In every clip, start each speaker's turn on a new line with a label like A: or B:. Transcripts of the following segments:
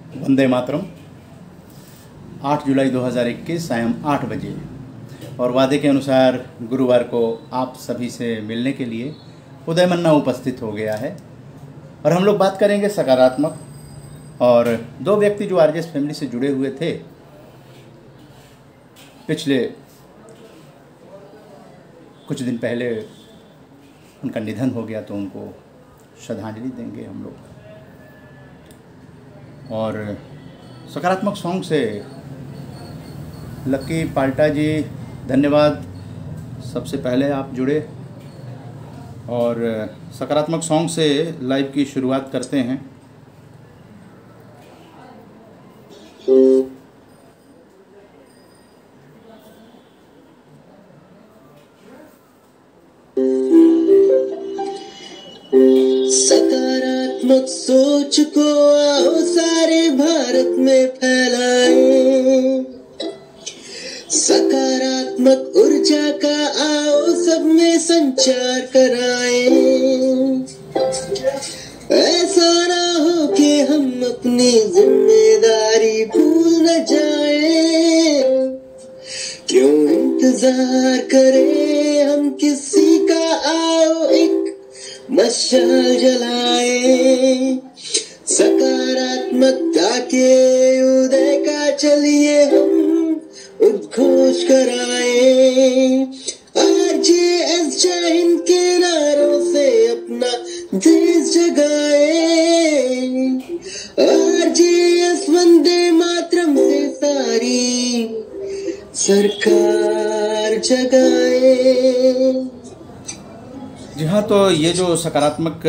A: वंदे मातरम। 8 जुलाई 2021 सायं 8 बजे और वादे के अनुसार गुरुवार को आप सभी से मिलने के लिए उदय मन्ना उपस्थित हो गया है और हम लोग बात करेंगे सकारात्मक। और दो व्यक्ति जो आरजेएस फैमिली से जुड़े हुए थे, पिछले कुछ दिन पहले उनका निधन हो गया, तो उनको श्रद्धांजलि देंगे हम लोग। और सकारात्मक सॉन्ग से लक्की पाल्टा जी, धन्यवाद, सबसे पहले आप जुड़े। और सकारात्मक सॉन्ग से लाइव की शुरुआत करते हैं।
B: सकारात्मक सोच को आओ सारे भारत में फैलाएं, सकारात्मक ऊर्जा का आओ सब में संचार कराएं। ऐसा ना हो कि हम अपनी जिम्मेदारी भूल न जाएं, क्यों इंतजार करें हम किसी का, आओ एक मशाल जलाए। सकारात्मकता के उदय का चलिए हम उद्घोष कराए। आरजेएस जय हिंद के नारों से अपना देश जगाए। आरजेएस वंदे मातरम से सारी सरकार जगाए।
A: जी हाँ, तो ये जो सकारात्मक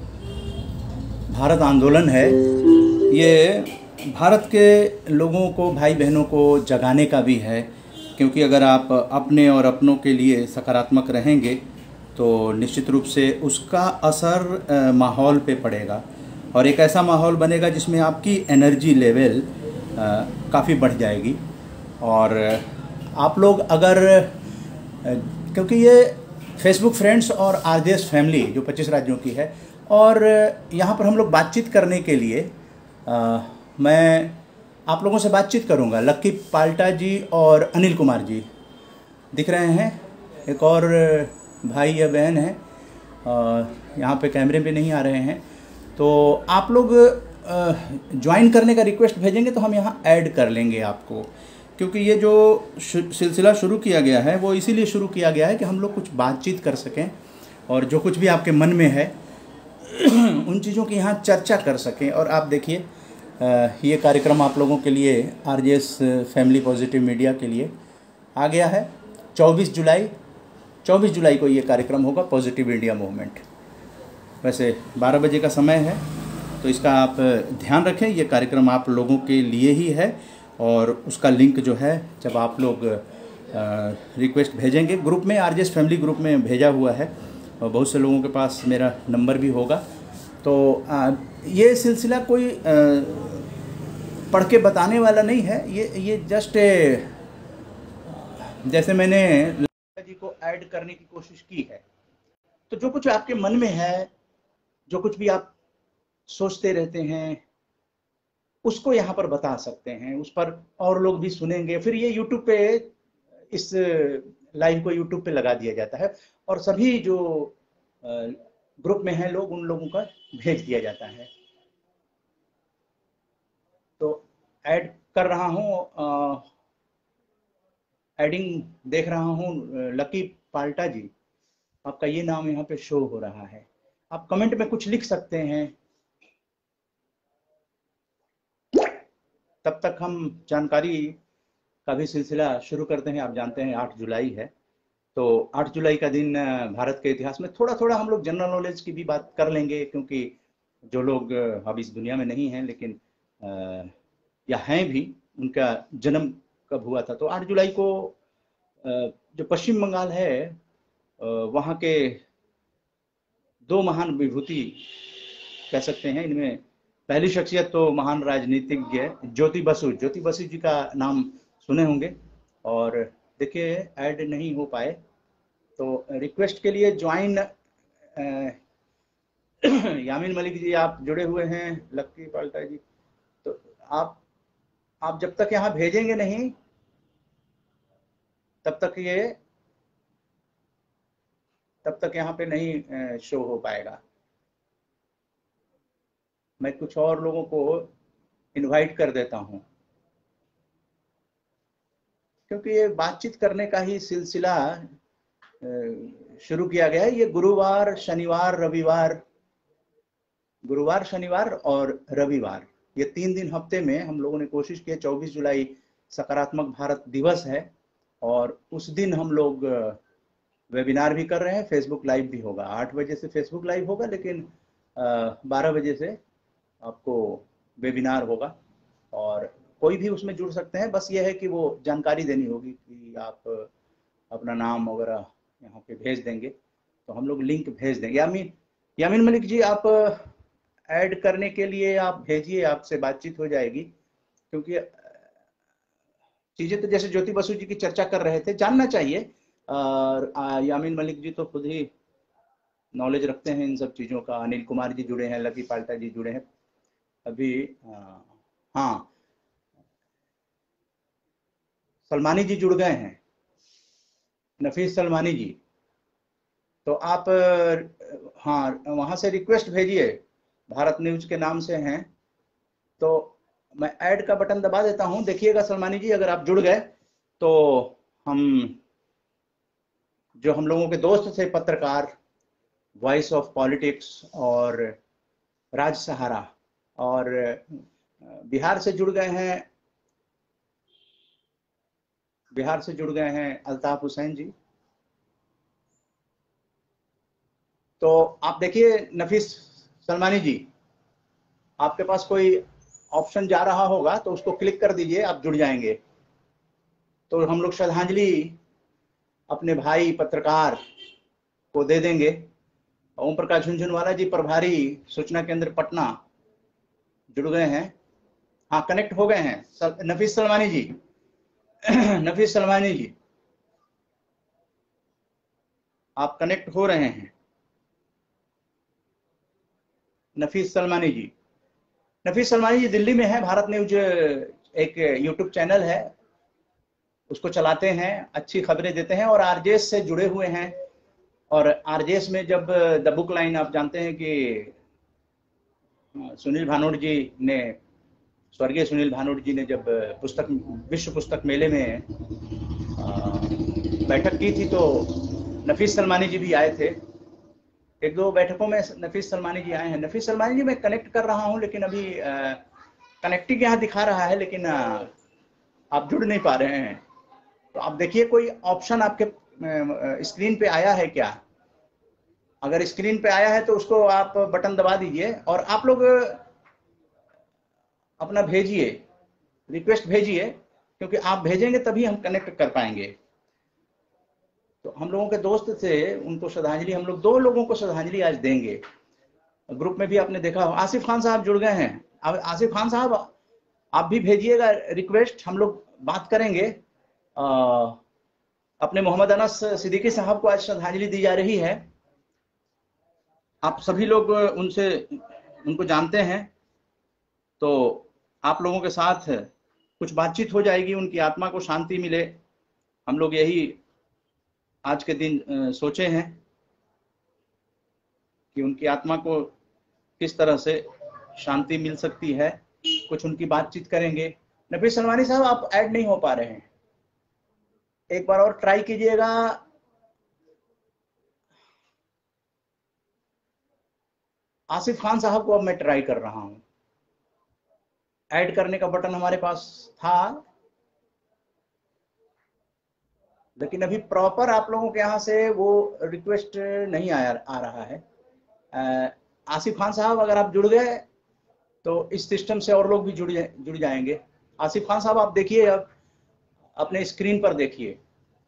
A: भारत आंदोलन है, ये भारत के लोगों को, भाई बहनों को जगाने का भी है। क्योंकि अगर आप अपने और अपनों के लिए सकारात्मक रहेंगे तो निश्चित रूप से उसका असर माहौल पे पड़ेगा और एक ऐसा माहौल बनेगा जिसमें आपकी एनर्जी लेवल काफ़ी बढ़ जाएगी। और आप लोग अगर, क्योंकि ये फेसबुक फ्रेंड्स और आरजेएस फैमिली जो 25 राज्यों की है, और यहाँ पर हम लोग बातचीत करने के लिए मैं आप लोगों से बातचीत करूँगा। लक्की पाल्टा जी और अनिल कुमार जी दिख रहे हैं, एक और भाई या बहन है, यहाँ पे कैमरे पे नहीं आ रहे हैं। तो आप लोग ज्वाइन करने का रिक्वेस्ट भेजेंगे तो हम यहाँ ऐड कर लेंगे आपको। क्योंकि ये जो सिलसिला शुरू किया गया है वो इसीलिए शुरू किया गया है कि हम लोग कुछ बातचीत कर सकें और जो कुछ भी आपके मन में है उन चीज़ों की यहाँ चर्चा कर सकें। और आप देखिए, ये कार्यक्रम आप लोगों के लिए, आरजेएस फैमिली पॉजिटिव मीडिया के लिए आ गया है। 24 जुलाई को ये कार्यक्रम होगा, पॉजिटिव इंडिया मूवमेंट। वैसे 12 बजे का समय है, तो इसका आप ध्यान रखें। ये कार्यक्रम आप लोगों के लिए ही है और उसका लिंक जो है, जब आप लोग रिक्वेस्ट भेजेंगे ग्रुप में, आरजेएस फैमिली ग्रुप में भेजा हुआ है और बहुत से लोगों के पास मेरा नंबर भी होगा। तो ये सिलसिला कोई पढ़ के बताने वाला नहीं है, ये जस्ट जैसे मैंने लता जी को ऐड करने की कोशिश की है, तो जो कुछ आपके मन में है, जो कुछ भी आप सोचते रहते हैं, उसको यहाँ पर बता सकते हैं। उस पर और लोग भी सुनेंगे। फिर ये यूट्यूब पे, इस लाइव को यूट्यूब पे लगा दिया जाता है और सभी जो ग्रुप में हैं लोग, उन लोगों का भेज दिया जाता है। तो ऐड कर रहा हूँ, एडिंग देख रहा हूँ। लकी पाल्टा जी, आपका ये नाम यहाँ पे शो हो रहा है। आप कमेंट में कुछ लिख सकते हैं, तब तक हम जानकारी का भी सिलसिला शुरू करते हैं। आप जानते हैं 8 जुलाई है, तो 8 जुलाई का दिन भारत के इतिहास में थोड़ा थोड़ा हम लोग जनरल नॉलेज की भी बात कर लेंगे। क्योंकि जो लोग अब इस दुनिया में नहीं हैं, लेकिन या हैं भी, उनका जन्म कब हुआ था। तो 8 जुलाई को जो पश्चिम बंगाल है, वहाँ के दो महान विभूति कह सकते हैं। इनमें पहली शख्सियत तो महान राजनीतिज्ञ ज्योति बसु जी का नाम सुने होंगे। और देखिए, ऐड नहीं हो पाए, तो रिक्वेस्ट के लिए ज्वाइन यामिन मलिक जी आप जुड़े हुए हैं, लक्की पाल्टा जी, तो आप आप जब तक यहाँ भेजेंगे नहीं तब तक यहाँ पे नहीं शो हो पाएगा। मैं कुछ और लोगों को इनवाइट कर देता हूँ, क्योंकि ये बातचीत करने का ही सिलसिला शुरू किया गया है। ये गुरुवार शनिवार और रविवार, ये 3 दिन हफ्ते में हम लोगों ने कोशिश की है। 24 जुलाई सकारात्मक भारत दिवस है और उस दिन हम लोग वेबिनार भी कर रहे हैं, फेसबुक लाइव भी होगा। 8 बजे से फेसबुक लाइव होगा, लेकिन 12 बजे से आपको वेबिनार होगा और कोई भी उसमें जुड़ सकते हैं। बस ये है कि वो जानकारी देनी होगी कि आप अपना नाम वगैरह यहाँ पे भेज देंगे तो हम लोग लिंक भेज देंगे। यामीन मलिक जी, आप ऐड करने के लिए आप भेजिए, आपसे बातचीत हो जाएगी। क्योंकि चीजें तो जैसे ज्योति बसु जी की चर्चा कर रहे थे, जानना चाहिए। और यामीन मलिक जी तो खुद ही नॉलेज रखते हैं इन सब चीज़ों का। अनिल कुमार जी जुड़े हैं, लकी पाल्टा जी जुड़े हैं अभी। हाँ, सलमानी जी जुड़ गए हैं, नफीस सलमानी जी। तो आप हाँ वहाँ से रिक्वेस्ट भेजिए, भारत न्यूज के नाम से हैं। तो मैं ऐड का बटन दबा देता हूँ। देखिएगा सलमानी जी, अगर आप जुड़ गए तो हम लोगों के दोस्त थे पत्रकार, वॉइस ऑफ पॉलिटिक्स और राज सहारा, और बिहार से जुड़ गए हैं अल्ताफ हुसैन जी। तो आप देखिए नफीस सलमानी जी, आपके पास कोई ऑप्शन जा रहा होगा तो उसको क्लिक कर दीजिए, आप जुड़ जाएंगे। तो हम लोग श्रद्धांजलि अपने भाई पत्रकार को दे देंगे। ओम प्रकाश झुनझुनवाला जी, प्रभारी सूचना केंद्र पटना, जुड़ गए हैं। हाँ, कनेक्ट हो गए हैं। नफीस सलमानी जी नफीस सलमानी जी, आप कनेक्ट हो रहे हैं। नफीस सलमानी जी दिल्ली में है। भारत न्यूज एक यूट्यूब चैनल है, उसको चलाते हैं, अच्छी खबरें देते हैं और आरजेएस से जुड़े हुए हैं। और आरजेएस में जब द बुक लाइन, आप जानते हैं कि सुनील भानोट जी ने, स्वर्गीय सुनील भानोट जी ने जब विश्व पुस्तक मेले में बैठक की थी तो नफीस सलमानी जी भी आए थे। 1-2 बैठकों में नफीस सलमानी जी आए हैं। नफीस सलमानी जी, मैं कनेक्ट कर रहा हूं, लेकिन अभी कनेक्टिंग यहाँ दिखा रहा है, लेकिन आप जुड़ नहीं पा रहे हैं। तो आप देखिए कोई ऑप्शन आपके स्क्रीन पे आया है क्या? अगर स्क्रीन पे आया है तो उसको आप बटन दबा दीजिए और आप लोग अपना भेजिए, रिक्वेस्ट भेजिए, क्योंकि आप भेजेंगे तभी हम कनेक्ट कर पाएंगे। तो हम लोगों के दोस्त थे, उनको श्रद्धांजलि, हम लोग 2 लोगों को श्रद्धांजलि आज देंगे। ग्रुप में भी आपने देखा हो, आसिफ खान साहब जुड़ गए हैं। आसिफ खान साहब, आप भी भेजिएगा रिक्वेस्ट, हम लोग बात करेंगे। अपने मोहम्मद अनस सिद्दीकी साहब को आज श्रद्धांजलि दी जा रही है। आप सभी लोग उनको जानते हैं, तो आप लोगों के साथ कुछ बातचीत हो जाएगी, उनकी आत्मा को शांति मिले। हम लोग यही आज के दिन सोचे हैं कि उनकी आत्मा को किस तरह से शांति मिल सकती है, कुछ उनकी बातचीत करेंगे। नफीस सलमानी साहब, आप ऐड नहीं हो पा रहे हैं, एक बार और ट्राई कीजिएगा। आसिफ खान साहब को अब मैं ट्राई कर रहा हूं, ऐड करने का बटन हमारे पास था, लेकिन अभी प्रॉपर आप लोगों के यहाँ से वो रिक्वेस्ट नहीं आ रहा है। आसिफ खान साहब, अगर आप जुड़ गए तो इस सिस्टम से और लोग भी जुड़ जाएंगे। आसिफ खान साहब, आप देखिए, अब अपने स्क्रीन पर देखिए।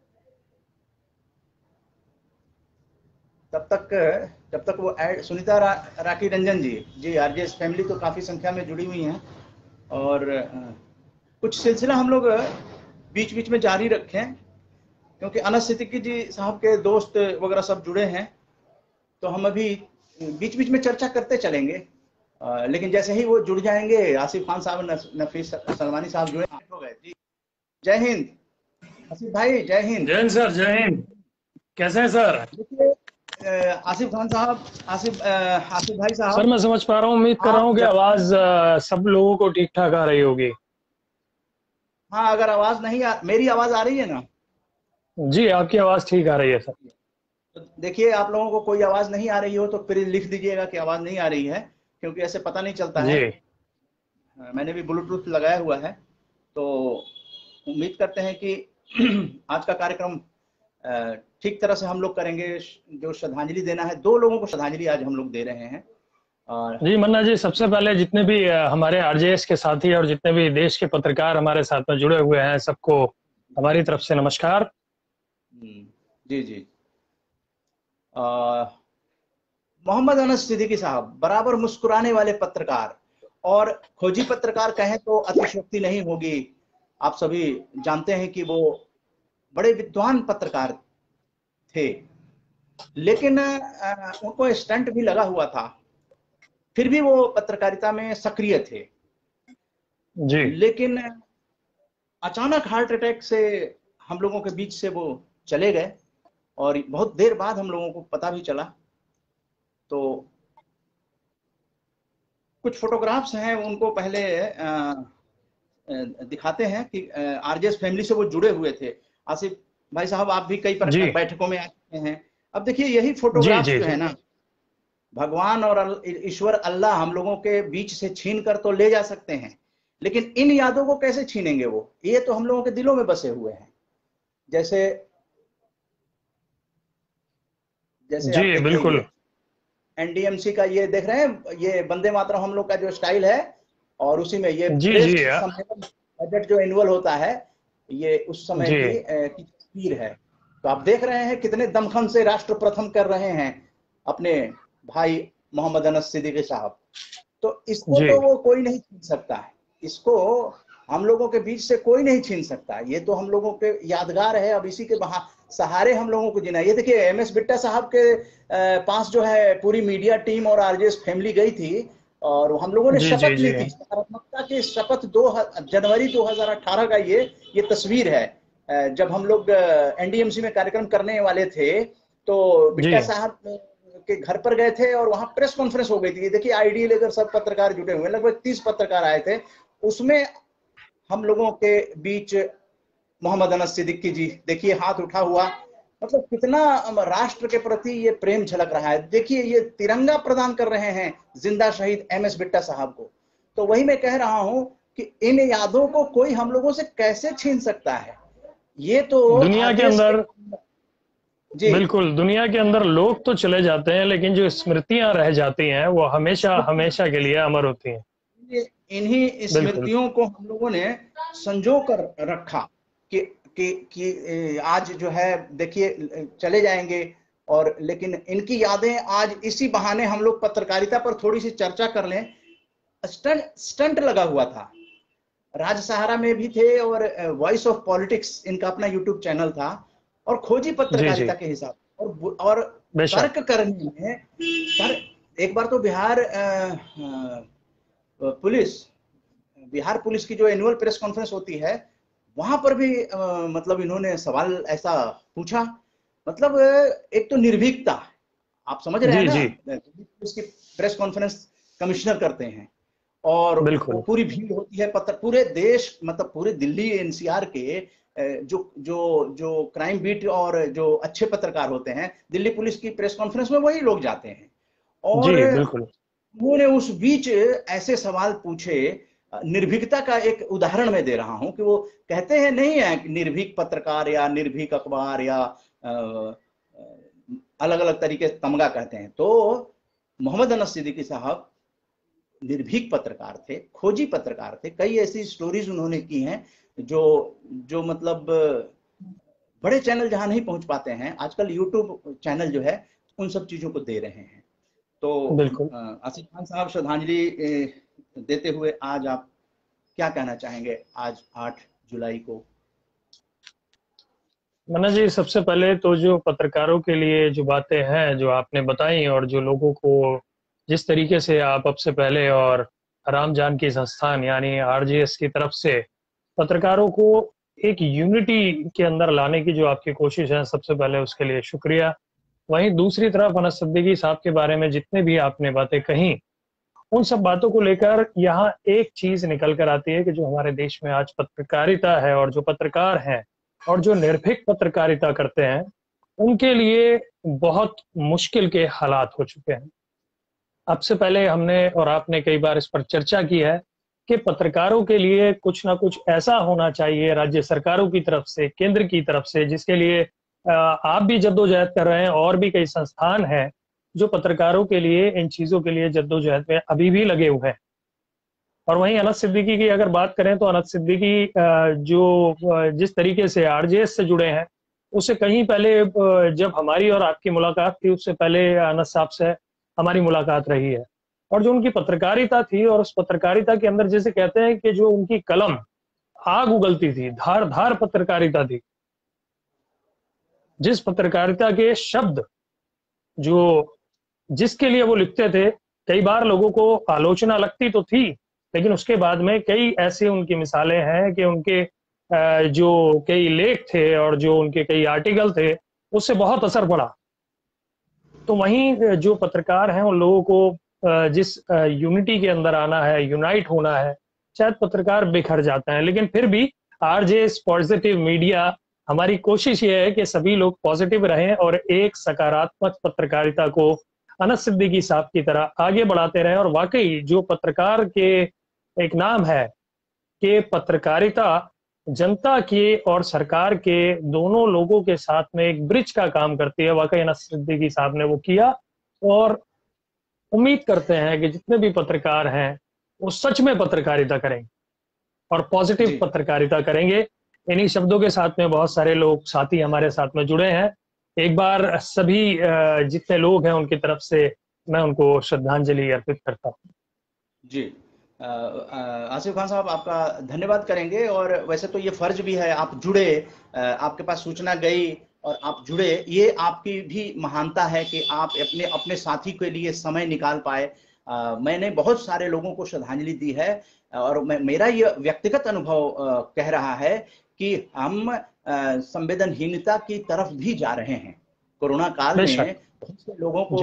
A: जब तक वो ad, Sunita Raki Ranjan ji RJS family तो काफ़ी संख्या में जुड़ी हुई हैं और कुछ सिलसिला हम लोग बीच बीच में जारी रखें, क्योंकि अनस सिद्दीकी जी साहब के दोस्त वगैरह सब जुड़े हैं, तो हम अभी बीच बीच में चर्चा करते चलेंगे। लेकिन जैसे ही वो जुड़ जाएंगे, आसिफ खान साहब, नफीस सलमानी साहब जुड़े हो गए जी। जय हिंद आसिफ भाई, जय हिंद।
C: जय हिंद सर, जय हिंद। कैसे हैं सर?
A: देखिए आसिफ खान साहब, आसिफ भाई
C: सर
A: साहब,
C: मैं समझ पा रहा हूँ, उम्मीद कर रहा
A: आप
C: हूँ कि
A: जब,
C: आवाज सब लोगों को ठीक ठाक आ रही होगी।
A: हाँ अगर आवाज नहीं मेरी आवाज आ रही है ना?
C: जी, आपकी आवाज ठीक आ रही है सर।
A: तो देखिए, आप लोगों को कोई आवाज नहीं आ रही हो तो फिर लिख दीजिएगा कि आवाज नहीं आ रही है, क्योंकि ऐसे पता नहीं चलता है।
C: जी
A: मैंने भी ब्लूटूथ लगाया हुआ है, तो उम्मीद करते हैं कि आज का कार्यक्रम ठीक तरह से हम लोग करेंगे। जो श्रद्धांजलि देना है, 2 लोगों को श्रद्धांजलि आज हम लोग दे रहे हैं। और
C: जी मन्ना जी, सबसे पहले जितने भी हमारे आरजेएस के साथी और जितने भी देश के पत्रकार हमारे साथ में जुड़े हुए हैं, सबको हमारी तरफ से नमस्कार।
A: जी जी। मोहम्मद अनस सिद्दीकी साहब, बराबर मुस्कुराने वाले पत्रकार, और खोजी पत्रकार कहें तो अतिशयोक्ति नहीं होगी। आप सभी जानते हैं कि वो बड़े विद्वान पत्रकार थे, लेकिन उनको स्टंट भी लगा हुआ था, फिर भी वो पत्रकारिता में सक्रिय थे।
C: जी
A: लेकिन अचानक हार्ट अटैक से हम लोगों के बीच से वो चले गए, और बहुत देर बाद हम लोगों को पता भी चला। तो कुछ फोटोग्राफ्स हैं, उनको पहले दिखाते हैं कि आरजेएस फैमिली से वो जुड़े हुए थे। आसिफ भाई साहब, आप भी कई
C: जी
A: बैठकों में आ चुके हैं। अब देखिए, यही
C: जी
A: फोटोग्राफ्स
C: जी
A: जो
C: जी
A: है ना, भगवान और ईश्वर अल्लाह हम लोगों के बीच से छीन कर तो ले जा सकते हैं, लेकिन इन यादों को कैसे छीनेंगे वो? ये तो हम लोगों के दिलों में बसे हुए हैं। जैसे जैसे
C: जी
A: आप देखिए,
C: बिल्कुल।
A: ये एनडीएमसी का, ये देख रहे हैं, ये वंदे मातरम हम लोग का जो स्टाइल है, और उसी में ये
C: जी
A: प्रेस
C: जी
A: सम्मेलन, बजट जो एनुअल होता है, ये उस समय
C: जी
A: की तस्वीर है। तो आप देख रहे हैं कितने दमखम से राष्ट्र प्रथम कर रहे हैं अपने भाई मोहम्मद अनस सिद्दीकी साहब। तो इसको
C: जी
A: तो वो कोई नहीं छीन सकता है, इसको हम लोगों के बीच से कोई नहीं छीन सकता। ये तो हम लोगों के यादगार है। अब इसी के सहारे हम लोगों को जीना। ये देखिए, एमएस बिट्टा साहब के पास जो है पूरी मीडिया टीम और आरजेएस फैमिली गई थी, और हम लोगों ने
C: जी जी
A: शपथ ली
C: जी
A: थी, सकारात्मकता की शपथ। जनवरी 2018 का ये तस्वीर है। जब हम लोग एनडीएमसी में कार्यक्रम करने वाले थे, तो
C: जी
A: बिट्टा साहब के घर पर गए थे, और वहां प्रेस कॉन्फ्रेंस हो गई थी। देखिए, आईडी लेकर सब पत्रकार जुटे हुए, लगभग 30 पत्रकार आए थे। उसमें हम लोगों के बीच मोहम्मद अनस सिद्दीकी जी, देखिए हाथ उठा हुआ, मतलब कितना राष्ट्र के प्रति ये प्रेम झलक रहा है। देखिए, ये तिरंगा प्रदान कर रहे हैं जिंदा शहीद एमएस बिट्टा साहब को। तो वही मैं कह रहा हूं कि इन यादों को कोई हम लोगों से कैसे छीन सकता है? ये तो
C: दुनिया के
A: देश के,
C: अंदर,
A: जी,
C: बिल्कुल दुनिया के अंदर लोग तो चले जाते हैं, लेकिन जो स्मृतियां रह जाती हैं वो हमेशा हमेशा के लिए अमर होती हैं।
A: इन्हीं
C: बिल्कुल
A: स्मृतियों को हम लोगों ने संजो कर रखा कि कि आज जो है, देखिए चले जाएंगे, और लेकिन इनकी यादें आज इसी बहाने हम लोग पत्रकारिता पर थोड़ी सी चर्चा कर लें। स्टंट लगा हुआ था, राज सहारा में भी थे, और वॉइस ऑफ पॉलिटिक्स इनका अपना यूट्यूब चैनल था, और खोजी
C: जी जी
A: पत्रकारिता के हिसाब, और
C: बेशक।
A: तर्क करने में एक बार तो पुलिस बिहार पुलिस की जो एनुअल प्रेस कॉन्फ्रेंस होती है, वहां पर भी मतलब इन्होंने सवाल ऐसा पूछा, मतलब एक तो निर्भीकता, आप समझ रहे हैं
C: जी
A: ना,
C: जी
A: पुलिस की प्रेस कॉन्फ्रेंस कमिश्नर करते हैं, और वो
C: बिल्कुल
A: पूरी भीड़ होती है, पूरे देश, मतलब पूरे दिल्ली एनसीआर के जो जो जो क्राइम बीट और जो अच्छे पत्रकार होते हैं, दिल्ली पुलिस की प्रेस कॉन्फ्रेंस में वही लोग जाते हैं।
C: जी
A: और
C: बिल्कुल
A: उन्होंने उस बीच ऐसे सवाल पूछे। निर्भीकता का एक उदाहरण मैं दे रहा हूं कि वो कहते हैं नहीं है कि निर्भीक पत्रकार या निर्भीक अखबार या अलग अलग तरीके से तमगा कहते हैं। तो मोहम्मद अनस सिद्दीकी साहब निर्भीक पत्रकार थे, खोजी पत्रकार थे। कई ऐसी स्टोरीज उन्होंने की हैं जो जो मतलब बड़े चैनल जहां नहीं पहुंच पाते हैं, आजकल यूट्यूब चैनल जो है उन सब चीजों को दे रहे हैं। तो
C: बिल्कुल।
A: आसिफ खान साहब, श्रद्धांजलि देते हुए आज आप क्या कहना चाहेंगे, आज 8 जुलाई को?
C: मन्ना जी, सबसे पहले तो जो पत्रकारों के लिए जो बातें हैं जो आपने बताई और जो लोगों को जिस तरीके से आप अब से पहले और राम जानकी संस्थान यानी आरजेएस की तरफ से पत्रकारों को एक यूनिटी के अंदर लाने की जो आपकी कोशिश है, सबसे पहले उसके लिए शुक्रिया। वहीं दूसरी तरफ अनस सिद्दीकी साहब के बारे में जितने भी आपने बातें कही, उन सब बातों को लेकर यहाँ एक चीज निकल कर आती है कि जो हमारे देश में आज पत्रकारिता है और जो पत्रकार हैं और जो निर्भीक पत्रकारिता करते हैं, उनके लिए बहुत मुश्किल के हालात हो चुके हैं। अब से पहले हमने और आपने कई बार इस पर चर्चा की है कि पत्रकारों के लिए कुछ ना कुछ ऐसा होना चाहिए राज्य सरकारों की तरफ से, केंद्र की तरफ से, जिसके लिए आप भी जद्दोजहद कर रहे हैं और भी कई संस्थान हैं जो पत्रकारों के लिए, इन चीजों के लिए जद्दोजहद में अभी भी लगे हुए हैं। और वहीं अनस सिद्दीकी की अगर बात करें तो अनस सिद्दीकी जो जिस तरीके से आरजेएस से जुड़े हैं, उससे कहीं पहले जब हमारी और आपकी मुलाकात थी, उससे पहले अनस साहब से हमारी मुलाकात रही है। और जो उनकी पत्रकारिता थी और उस पत्रकारिता के अंदर जैसे कहते हैं कि जो उनकी कलम आग उगलती थी, धार धार पत्रकारिता थी, जिस पत्रकारिता के शब्द जो जिसके लिए वो लिखते थे, कई बार लोगों को आलोचना लगती तो थी, लेकिन उसके बाद में कई ऐसी उनकी मिसालें हैं कि उनके जो कई लेख थे और जो उनके कई आर्टिकल थे, उससे बहुत असर पड़ा। तो वहीं जो पत्रकार हैं उन लोगों को जिस यूनिटी के अंदर आना है, यूनाइट होना है, शायद पत्रकार बिखर जाते हैं, लेकिन फिर भी आरजेएस पॉजिटिव मीडिया, हमारी कोशिश ये है कि सभी लोग पॉजिटिव रहें और एक सकारात्मक पत्रकारिता को अनस सिद्दीकी साहब की तरह आगे बढ़ाते रहें। और वाकई जो पत्रकार के एक नाम है कि पत्रकारिता जनता के और सरकार के दोनों लोगों के साथ में एक ब्रिज का काम करती है, वाकई अनस सिद्दीकी साहब ने वो किया। और उम्मीद करते हैं कि जितने भी पत्रकार हैं वो सच में पत्रकारिता करेंगे और पॉजिटिव पत्रकारिता करेंगे। इन्हीं शब्दों के साथ में बहुत सारे लोग साथी हमारे साथ में जुड़े हैं। एक बार सभी जितने लोग हैं उनकी तरफ से मैं उनको श्रद्धांजलि अर्पित करता हूँ।
A: जी, आसिफ खान साहब, आपका धन्यवाद करेंगे। और वैसे तो ये फर्ज भी है, आप जुड़े, आपके पास सूचना गई और आप जुड़े, ये आपकी भी महानता है कि आप अपने अपने साथी के लिए समय निकाल पाए। मैंने बहुत सारे लोगों को श्रद्धांजलि दी है और मेरा ये व्यक्तिगत अनुभव कह रहा है कि हम संवेदनहीनता की तरफ भी जा रहे हैं। कोरोना काल में बहुत से लोगों को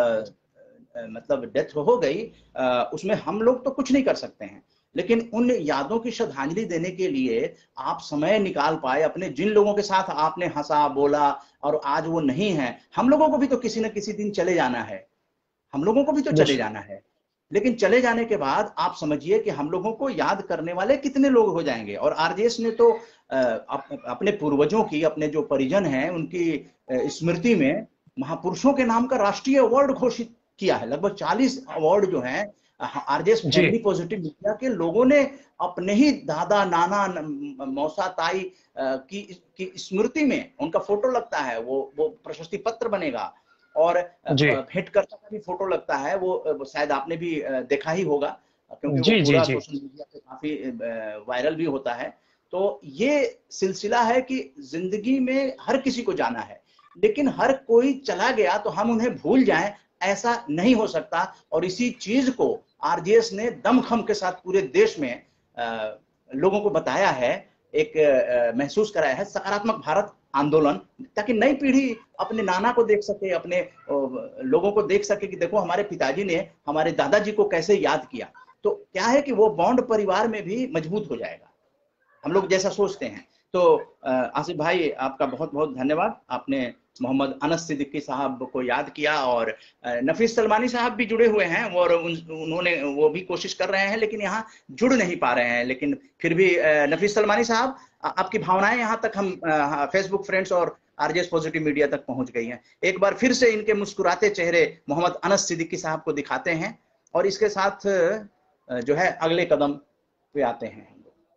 A: मतलब डेथ हो गई, उसमें हम लोग तो कुछ नहीं कर सकते हैं, लेकिन उन यादों की श्रद्धांजलि देने के लिए आप समय निकाल पाए। अपने जिन लोगों के साथ आपने हंसा बोला और आज वो नहीं है, हम लोगों को भी तो किसी न किसी दिन चले जाना है, हम लोगों को भी तो चले जाना है। लेकिन चले जाने के बाद आप समझिए कि हम लोगों को याद करने वाले कितने लोग हो जाएंगे। और आरजेएस ने तो अपने पूर्वजों की, अपने जो परिजन हैं उनकी स्मृति में महापुरुषों के नाम का राष्ट्रीय अवार्ड घोषित किया है। लगभग 40 अवार्ड जो हैं आरजेएस फैमिली पॉजिटिव मीडिया के लोगों ने अपने ही दादा, नाना, मौसा, ताई की स्मृति में उनका फोटो लगता है, वो प्रशस्ति पत्र बनेगा और भेंटकर्ता का भी फोटो लगता है। वो शायद आपने भी देखा ही होगा, क्योंकि वो पूरा सोशल मीडिया पे काफी वायरल भी होता है। तो ये सिलसिला है कि जिंदगी में हर किसी को जाना है, लेकिन हर कोई चला गया तो हम उन्हें भूल जाएं, ऐसा नहीं हो सकता। और इसी चीज को आरजेएस ने दमखम के साथ पूरे देश में लोगों को बताया है, एक महसूस कराया है सकारात्मक भारत आंदोलन, ताकि नई पीढ़ी अपने नाना को देख सके, अपने लोगों को देख सके कि देखो हमारे पिताजी ने हमारे दादाजी को कैसे याद किया। तो क्या है कि वो बॉन्ड परिवार में भी मजबूत हो जाएगा, हम लोग जैसा सोचते हैं। तो आसिफ भाई, आपका बहुत बहुत धन्यवाद। आपने मोहम्मद अनस सिद्दीकी साहब को याद किया और नफीस सलमानी साहब भी जुड़े हुए हैं और उन्होंने वो भी कोशिश कर रहे हैं, लेकिन यहाँ जुड़ नहीं पा रहे हैं। लेकिन फिर भी नफीस सलमानी साहब, आपकी भावनाएं यहाँ तक हम फेसबुक फ्रेंड्स और आरजेएस पॉजिटिव मीडिया तक पहुंच गई हैं। एक बार फिर से इनके मुस्कुराते चेहरे मोहम्मद अनस सिद्दीकी साहब को दिखाते हैं और इसके साथ जो है अगले कदम पे आते हैं।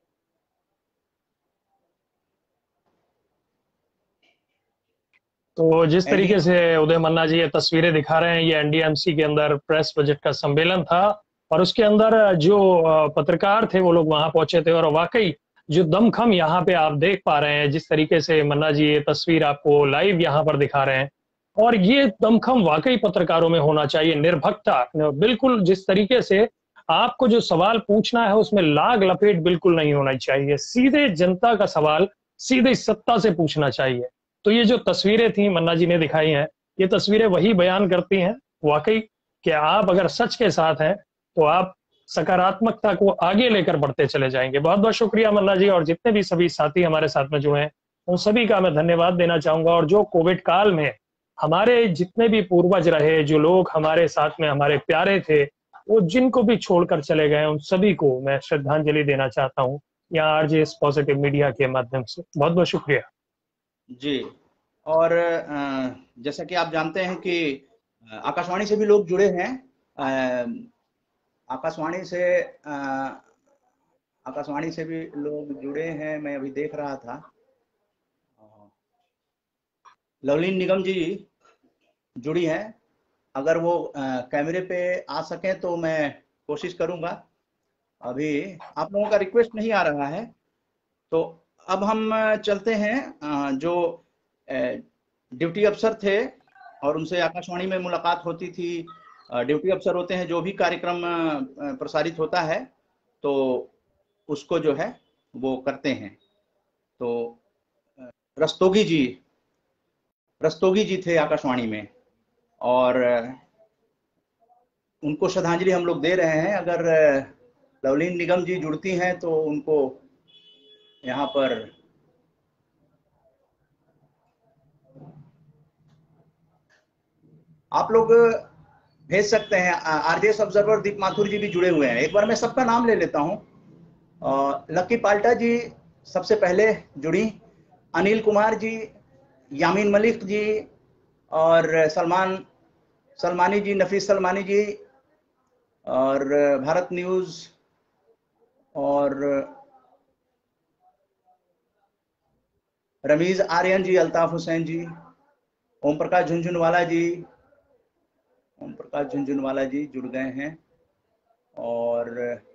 C: तो जिस तरीके से उदय मन्ना जी ये तस्वीरें दिखा रहे हैं, ये एनडीएमसी के अंदर प्रेस बजट का सम्मेलन था और उसके अंदर जो पत्रकार थे वो लोग वहां पहुंचे थे। और वाकई जो दमखम यहाँ पे आप देख पा रहे हैं, जिस तरीके से मन्ना जी ये तस्वीर आपको लाइव यहाँ पर दिखा रहे हैं, और ये दमखम वाकई पत्रकारों में होना चाहिए, निर्भीकता, बिल्कुल जिस तरीके से आपको जो सवाल पूछना है उसमें लाग लपेट बिल्कुल नहीं होना चाहिए, सीधे जनता का सवाल सीधे सत्ता से पूछना चाहिए। तो ये जो तस्वीरें थी मन्ना जी ने दिखाई हैं, ये तस्वीरें वही बयान करती हैं वाकई कि आप अगर सच के साथ हैं तो आप सकारात्मकता को आगे लेकर बढ़ते चले जाएंगे। बहुत बहुत शुक्रिया मन्ना जी, और जितने भी सभी साथी हमारे साथ में जुड़े हैं उन सभी का मैं धन्यवाद देना चाहूंगा। और जो कोविड काल में हमारे जितने भी पूर्वज रहे, जो लोग हमारे साथ में हमारे प्यारे थे, वो जिनको भी छोड़कर चले गए, उन सभी को मैं श्रद्धांजलि देना चाहता हूँ यहाँ आरजेएस पॉजिटिव मीडिया के माध्यम से। बहुत बहुत शुक्रिया
A: जी। और जैसा कि आप जानते हैं कि आकाशवाणी से भी लोग जुड़े हैं। आकाशवाणी से भी लोग जुड़े हैं, मैं अभी देख रहा था। लवलीन निगम जी जुड़ी हैं, अगर वो कैमरे पे आ सकें तो मैं कोशिश करूंगा। अभी आप लोगों का रिक्वेस्ट नहीं आ रहा है, तो अब हम चलते हैं। जो ड्यूटी अफसर थे और उनसे आकाशवाणी में मुलाकात होती थी, ड्यूटी अफसर होते हैं, जो भी कार्यक्रम प्रसारित होता है तो उसको जो है वो करते हैं। तो रस्तोगी जी थे आकाशवाणी में, और उनको श्रद्धांजलि हम लोग दे रहे हैं। अगर लवलीन निगम जी जुड़ती हैं तो उनको यहाँ पर आप लोग भेज सकते हैं। आरजेएस ऑब्जर्वर दीप माथुर जी भी जुड़े हुए हैं। एक बार मैं सबका नाम ले लेता हूँ। लक्की पाल्टा जी सबसे पहले जुड़ी, अनिल कुमार जी, यामीन मलिक जी, और सलमानी जी, नफीस सलमानी जी, और भारत न्यूज, और रमीज आर्यन जी, अल्ताफ हुसैन जी, ओम प्रकाश झुंझुनवाला जी जुड़ गए हैं। और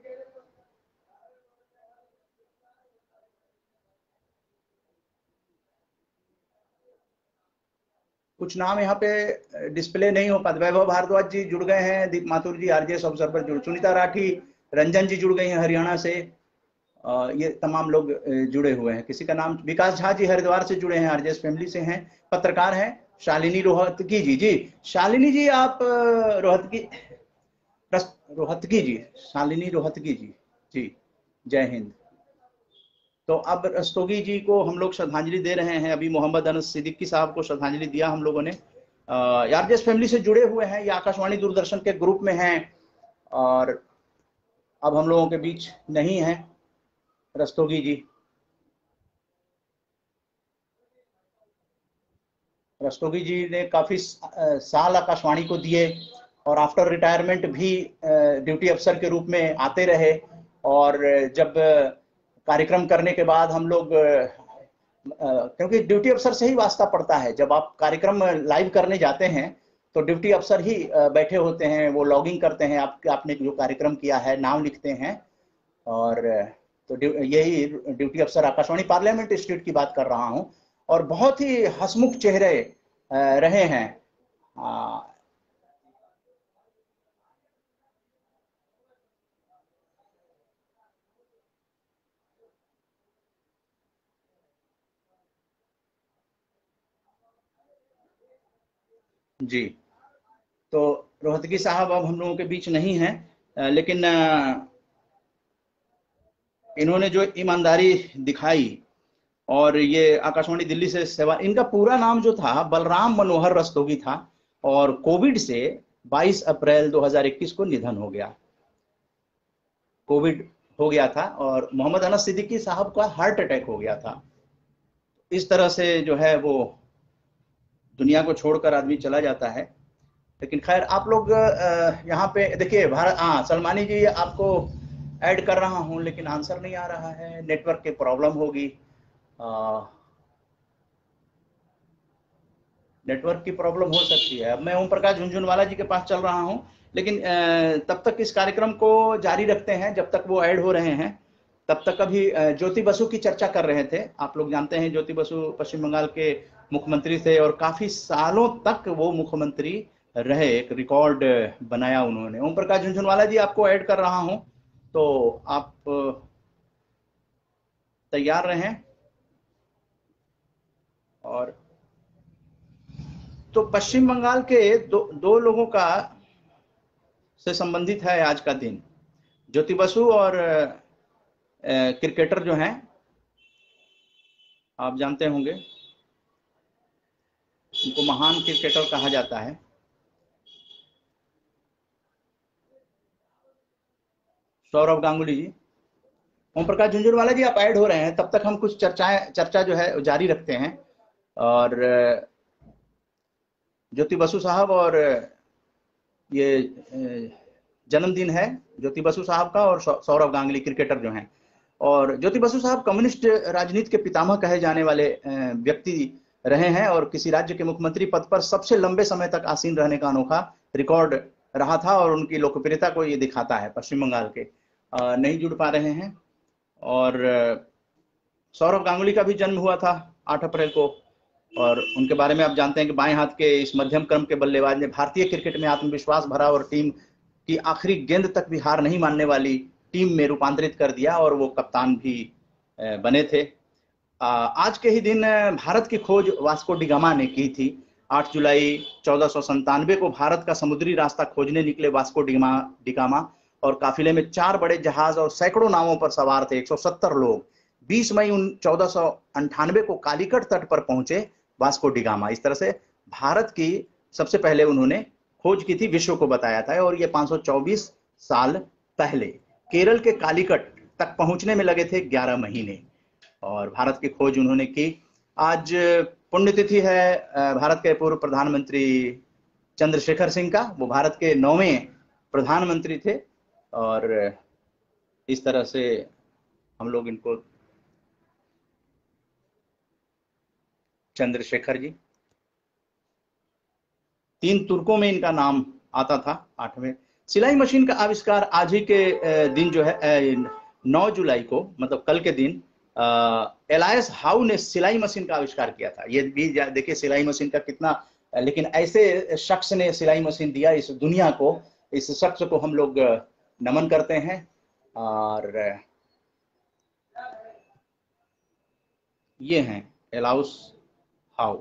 A: कुछ नाम यहाँ पे डिस्प्ले नहीं हो पाते। वैभव भारद्वाज जी जुड़ गए हैं, दीप माथुर जी आरजेएस ऑब्जर्वर जुड़, सुनीता राठी, रंजन जी जुड़ गई हैं हरियाणा से। ये तमाम लोग जुड़े हुए हैं। किसी का नाम, विकास झा जी हरिद्वार से जुड़े हैं, आरजेएस फैमिली से हैं। पत्रकार हैं शालिनी रोहतगी जी। शालिनी जी आप शालिनी रोहतगी जी, जय हिंद। तो अब रस्तोगी जी को हम लोग श्रद्धांजलि दे रहे हैं। अभी मोहम्मद अनस सिद्दीकी साहब को श्रद्धांजलि दिया हम लोगों ने। आरजेएस फैमिली से जुड़े हुए हैं, ये आकाशवाणी दूरदर्शन के ग्रुप में हैं, और अब हम लोगों के बीच नहीं है रस्तोगी जी। रस्तोगी जी ने काफी साल आकाशवाणी को दिए, और आफ्टर रिटायरमेंट भी ड्यूटी अफसर के रूप में आते रहे। और जब कार्यक्रम करने के बाद हम लोग, क्योंकि ड्यूटी अफसर से ही वास्ता पड़ता है, जब आप कार्यक्रम लाइव करने जाते हैं तो ड्यूटी अफसर ही बैठे होते हैं, वो लॉगिंग करते हैं आपने जो कार्यक्रम किया है, नाम लिखते हैं। और तो यही ड्यूटी अफसर आकाशवाणी पार्लियामेंट स्ट्रीट की बात कर रहा हूँ। और बहुत ही हंसमुख चेहरे रहे हैं। जी, तो रोहतगी साहब अब हम लोगों के बीच नहीं हैं, लेकिन इन्होंने जो ईमानदारी दिखाई, और ये आकाशवाणी दिल्ली से सेवा, इनका पूरा नाम जो था बलराम मनोहर रस्तोगी था, और कोविड से 22 अप्रैल 2021 को निधन हो गया। कोविड हो गया था, और मोहम्मद अनस सिद्दीकी साहब का हार्ट अटैक हो गया था। इस तरह से जो है वो दुनिया को छोड़कर आदमी चला जाता है। लेकिन खैर, आप लोग यहाँ पे देखिए, सलमानी जी आपको ऐड कर रहा हूँ, लेकिन आंसर नहीं आ रहा है, नेटवर्क की प्रॉब्लम होगी। नेटवर्क की प्रॉब्लम हो सकती है। अब मैं ओम प्रकाश झुंझुनवाला जी के पास चल रहा हूँ, लेकिन तब तक इस कार्यक्रम को जारी रखते हैं जब तक वो ऐड हो रहे हैं। तब तक अभी ज्योति बसु की चर्चा कर रहे थे। आप लोग जानते हैं ज्योति बसु पश्चिम बंगाल के मुख्यमंत्री थे और काफी सालों तक वो मुख्यमंत्री रहे, एक रिकॉर्ड बनाया उन्होंने। ओम प्रकाश झुनझुनवाला जी, आपको ऐड कर रहा हूं, तो आप तैयार रहें। और तो पश्चिम बंगाल के दो लोगों का से संबंधित है आज का दिन। ज्योति बसु और क्रिकेटर जो हैं, आप जानते होंगे, उनको महान क्रिकेटर कहा जाता है। सौरव गांगुली जी। ओम प्रकाश झुंझुनवाला जी, आप ऐड हो रहे हैं, तब तक हम कुछ चर्चा जो है जारी रखते हैं। और ज्योति बसु साहब और ये जन्मदिन है ज्योति बसु साहब का और सौरव गांगुली क्रिकेटर जो हैं। और ज्योति बसु साहब कम्युनिस्ट राजनीति के पितामह कहे जाने वाले व्यक्ति रहे हैं और किसी राज्य के मुख्यमंत्री पद पर सबसे लंबे समय तक आसीन रहने का अनोखा रिकॉर्ड रहा था और उनकी लोकप्रियता को ये दिखाता है। पश्चिम बंगाल के नहीं जुड़ पा रहे हैं। और सौरव गांगुली का भी जन्म हुआ था 8 अप्रैल को, और उनके बारे में आप जानते हैं कि बाएं हाथ के इस मध्यम क्रम के बल्लेबाज ने भारतीय क्रिकेट में आत्मविश्वास भरा और टीम की आखिरी गेंद तक भी हार नहीं मानने वाली टीम में रूपांतरित कर दिया, और वो कप्तान भी बने थे। आज के ही दिन भारत की खोज वास्को डिगामा ने की थी। 8 जुलाई 1497 को भारत का समुद्री रास्ता खोजने निकले वास्को डिगामा और काफिले में 4 बड़े जहाज और सैकड़ों नावों पर सवार थे 170 लोग। 20 मई 1498 को कालीकट तट पर पहुंचे वास्को डिगामा। इस तरह से भारत की सबसे पहले उन्होंने खोज की थी, विश्व को बताया था। और ये 524 साल पहले केरल के कालीकट तक पहुंचने में लगे थे 11 महीने, और भारत की खोज उन्होंने की। आज पुण्यतिथि है भारत के पूर्व प्रधानमंत्री चंद्रशेखर सिंह का। वो भारत के 9वें प्रधानमंत्री थे, और इस तरह से हम लोग इनको, चंद्रशेखर जी, 3 तुर्कों में इनका नाम आता था। 8वें सिलाई मशीन का आविष्कार आज ही के दिन जो है 9 जुलाई को, मतलब कल के दिन, एलायस हाउ ने सिलाई मशीन का आविष्कार किया था। ये भी देखिए सिलाई मशीन का कितना, लेकिन ऐसे शख्स ने सिलाई मशीन दिया इस दुनिया को, इस शख्स को हम लोग नमन करते हैं। और ये हैं एलाउस हाउ।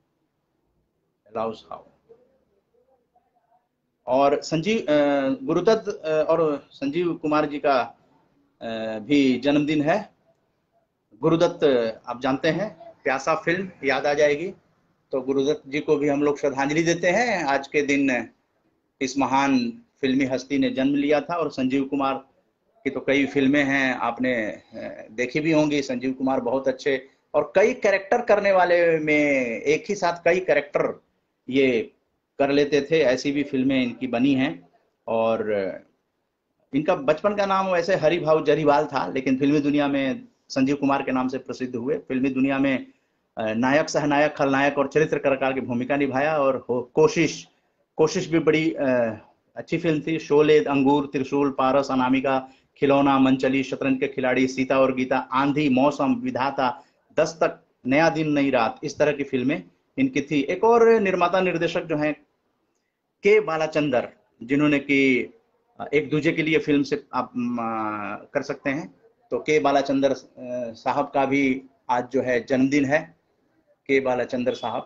A: और संजीव गुरुदत्त और संजीव कुमार जी का भी जन्मदिन है। गुरुदत्त आप जानते हैं, प्यासा फिल्म याद आ जाएगी, तो गुरुदत्त जी को भी हम लोग श्रद्धांजलि देते हैं। आज के दिन इस महान फिल्मी हस्ती ने जन्म लिया था। और संजीव कुमार की तो कई फिल्में हैं, आपने देखी भी होंगी। संजीव कुमार बहुत अच्छे और कई कैरेक्टर करने वाले में, एक ही साथ कई कैरेक्टर ये कर लेते थे, ऐसी भी फिल्में इनकी बनी हैं। और इनका बचपन का नाम वैसे हरि भाऊ जरीवाल था, लेकिन फिल्मी दुनिया में संजीव कुमार के नाम से प्रसिद्ध हुए। फिल्मी दुनिया में नायक, सहनायक, खलनायक और चरित्रकार की भूमिका निभाया। और कोशिश भी बड़ी अच्छी फिल्म थी। शोले, अंगूर, त्रिशूल, पारस, अनामिका, खिलौना, मनचली, शतरंज के खिलाड़ी, सीता और गीता, आंधी, मौसम, विधाता, दस्तक, नया दिन नई रात, इस तरह की फिल्में इनकी थी। एक और निर्माता निर्देशक जो हैं के बालाचंदर, जिन्होंने कि एक दूजे के लिए फिल्म से आप कर सकते हैं, तो के बालाचंदर साहब का भी आज जो है जन्मदिन है, के बालाचंदर साहब।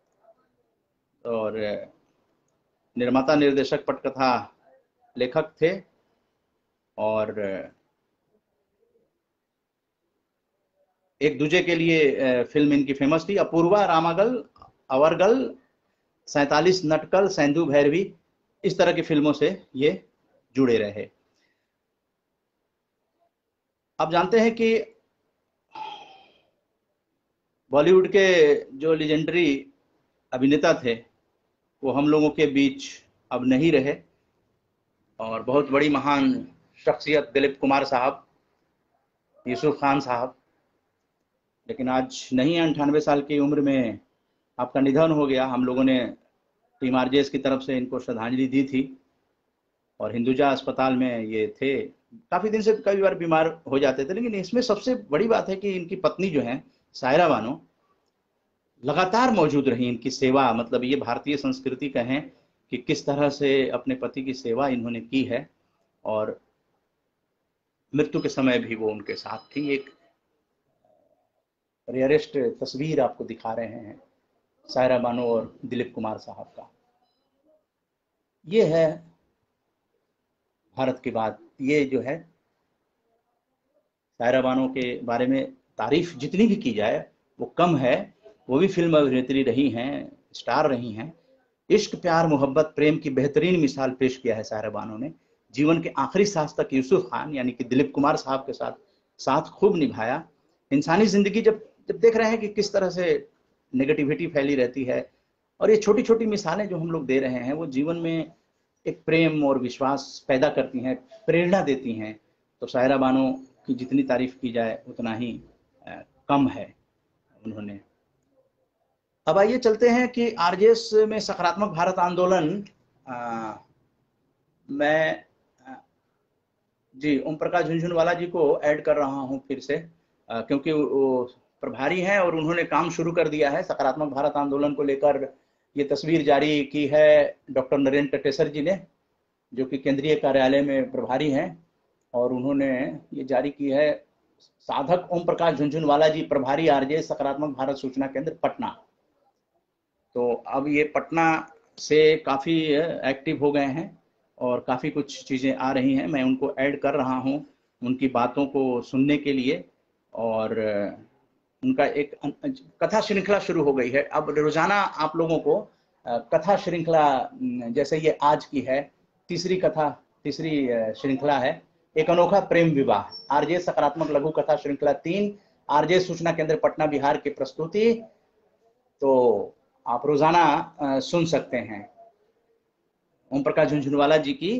A: और निर्माता निर्देशक पटकथा लेखक थे। और एक दूजे के लिए फिल्म इनकी फेमस थी। अपूर्वा रामागल, अवरगल, 47 नटकल, सेंधु भैरवी, इस तरह की फिल्मों से ये जुड़े रहे। आप जानते हैं कि बॉलीवुड के जो लेजेंडरी अभिनेता थे वो हम लोगों के बीच अब नहीं रहे। और बहुत बड़ी महान शख्सियत दिलीप कुमार साहब, यूसुफ खान साहब, लेकिन आज नहीं है। 98 साल की उम्र में आपका निधन हो गया। हम लोगों ने टीम RJS की तरफ से इनको श्रद्धांजलि दी थी और हिंदुजा अस्पताल में ये थे काफी दिन से कई बार बीमार हो जाते थे, लेकिन इसमें सबसे बड़ी बात है कि इनकी पत्नी जो है सायरा बानो लगातार मौजूद रही। इनकी सेवा, मतलब ये भारतीय संस्कृति कहें कि किस तरह से अपने पति की सेवा इन्होंने की है, और मृत्यु के समय भी वो उनके साथ थी। एक रेयरेस्ट तस्वीर आपको दिखा रहे हैं सायरा बानो और दिलीप कुमार साहब का। ये है भारत की बात। ये जो है सायरा बानो के बारे में तारीफ जितनी भी की जाए वो कम है। वो भी फिल्म अभिनेत्री रही हैं, स्टार रही हैं। इश्क, प्यार, मोहब्बत, प्रेम की बेहतरीन मिसाल पेश किया है सायरा बानो ने। जीवन के आखिरी सांस तक यूसुफ खान यानी कि दिलीप कुमार साहब के साथ खूब निभाया। इंसानी जिंदगी जब जब देख रहे हैं कि किस तरह से नेगेटिविटी फैली रहती है, और ये छोटी छोटी मिसालें जो हम लोग दे रहे हैं वो जीवन में एक प्रेम और विश्वास पैदा करती हैं, प्रेरणा देती हैं। तो सायरा बानो की जितनी तारीफ की जाए उतना ही कम है उन्होंने। अब आइए चलते हैं कि आरजेएस में सकारात्मक भारत आंदोलन। मैं जी ओम प्रकाश झुनझुनवाला जी को ऐड कर रहा हूं फिर से, क्योंकि वो प्रभारी हैं और उन्होंने काम शुरू कर दिया है सकारात्मक भारत आंदोलन को लेकर। ये तस्वीर जारी की है डॉक्टर नरेंद्र टटेसर जी ने, जो कि केंद्रीय कार्यालय में प्रभारी हैं, और उन्होंने ये जारी की है। साधक ओम प्रकाश झुनझुनवाला जी, प्रभारी आरजेएस सकारात्मक भारत सूचना केंद्र पटना। तो अब ये पटना से काफ़ी एक्टिव हो गए हैं और काफ़ी कुछ चीज़ें आ रही हैं। मैं उनको ऐड कर रहा हूं उनकी बातों को सुनने के लिए। और उनका एक कथा श्रृंखला शुरू हो गई है। अब रोजाना आप लोगों को कथा श्रृंखला, जैसे ये आज की है तीसरी श्रृंखला है, एक अनोखा प्रेम विवाह, आरजेएस सकारात्मक लघु कथा श्रृंखला 3, आरजेएस सूचना केंद्र पटना बिहार की प्रस्तुति। तो आप रोजाना सुन सकते हैं ओम प्रकाश झुनझुनवाला जी की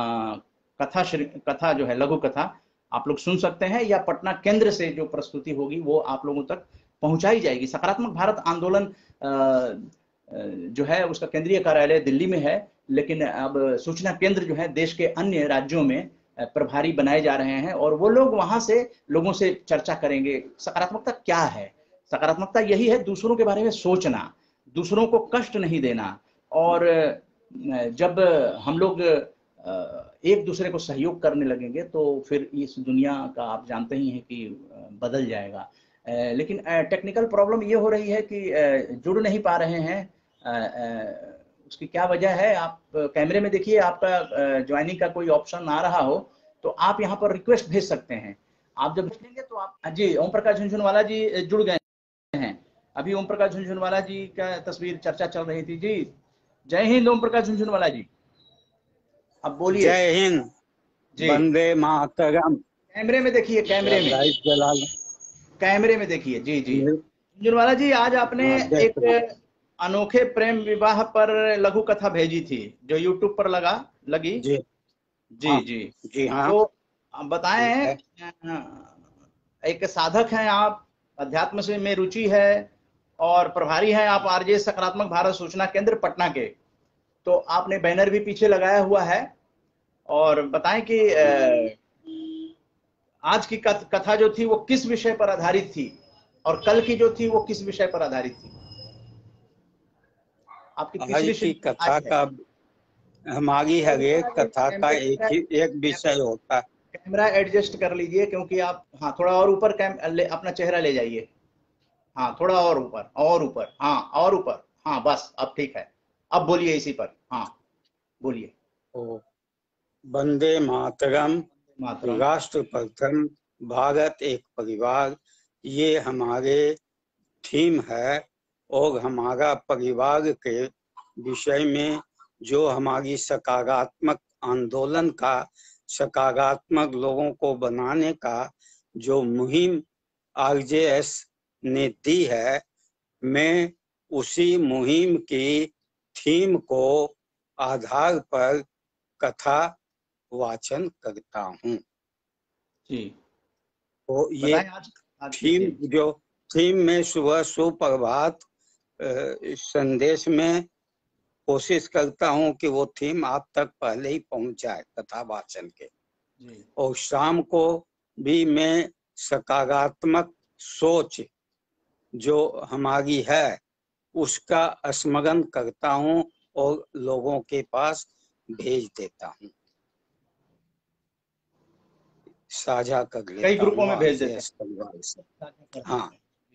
A: कथा जो है लघु कथा आप लोग सुन सकते हैं, या पटना केंद्र से जो प्रस्तुति होगी वो आप लोगों तक पहुंचाई जाएगी। सकारात्मक भारत आंदोलन जो है उसका केंद्रीय कार्यालय दिल्ली में है, लेकिन अब सूचना केंद्र जो है देश के अन्य राज्यों में प्रभारी बनाए जा रहे हैं, और वो लोग वहां से लोगों से चर्चा करेंगे सकारात्मकता क्या है। सकारात्मकता यही है दूसरों के बारे में सोचना, दूसरों को कष्ट नहीं देना, और जब हम लोग एक दूसरे को सहयोग करने लगेंगे तो फिर इस दुनिया का आप जानते ही हैं कि बदल जाएगा। लेकिन टेक्निकल प्रॉब्लम ये हो रही है कि जुड़ नहीं पा रहे हैं। उसकी क्या वजह है, आप कैमरे में देखिए, आपका ज्वाइनिंग का कोई ऑप्शन आ रहा हो तो आप यहाँ पर रिक्वेस्ट भेज सकते हैं। आप जब भेजेंगे तो आप जी ओम प्रकाश झुनझुनवाला जी जुड़ गए हैं। अभी ओम प्रकाश झुनझुनवाला जी का तस्वीर चर्चा चल रही थी। जी जय हिंद ओम प्रकाश झुनझुनवाला जी, अब बोलिए।
D: जय हिंद, वंदे मातरम।
A: कैमरे में देखिए, कैमरे में देखिए। जी जी झुनझुनवाला जी, आज आपने एक अनोखे प्रेम विवाह पर लघु कथा भेजी थी जो यूट्यूब पर लगी। जी जी हाँ, जी हाँ। तो बताएं, एक साधक हैं आप, अध्यात्म से में रुचि है, और प्रभारी हैं आप आरजेएस सकारात्मक भारत सूचना केंद्र पटना के। तो आपने बैनर भी पीछे लगाया हुआ है, और बताएं कि आज की कथा जो थी वो किस विषय पर आधारित थी, और कल की जो थी वो किस विषय पर आधारित थी। आपकी पिछली
D: कथा का, हमारी हर एक कथा का एक विषय होता है।
A: कैमरा एडजस्ट कर लीजिए, क्योंकि आप हाँ थोड़ा और ऊपर अपना चेहरा ले जाइए। हाँ थोड़ा और ऊपर, हाँ और ऊपर, हाँ बस अब ठीक है। अब बोलिए इसी पर, हाँ बोलिए।
D: वंदे मातरम, राष्ट्र प्रथम, भारत एक परिवार, ये हमारे थीम है। और हमारा परिवार के विषय में जो हमारी सकारात्मक आंदोलन का, सकारात्मक लोगों को बनाने का जो मुहिम आरजेएस ने दी है, मैं उसी मुहिम की थीम को आधार पर कथा वाचन करता हूँ। तो ये थीम में सुबह सुप्रभात संदेश में कोशिश करता हूँ कि वो थीम आप तक पहले ही पहुँच जाए कथा वाचन के।
A: जी।
D: और शाम को भी मैं सकारात्मक सोच जो हमारी है उसका स्मरण करता हूँ और लोगों के पास भेज देता हूँ, साझा कर
A: कई
D: लेता
A: ग्रुपों
D: हूँ
A: में भेज देते
D: RJS परिवार से।
A: हैं।
D: हाँ,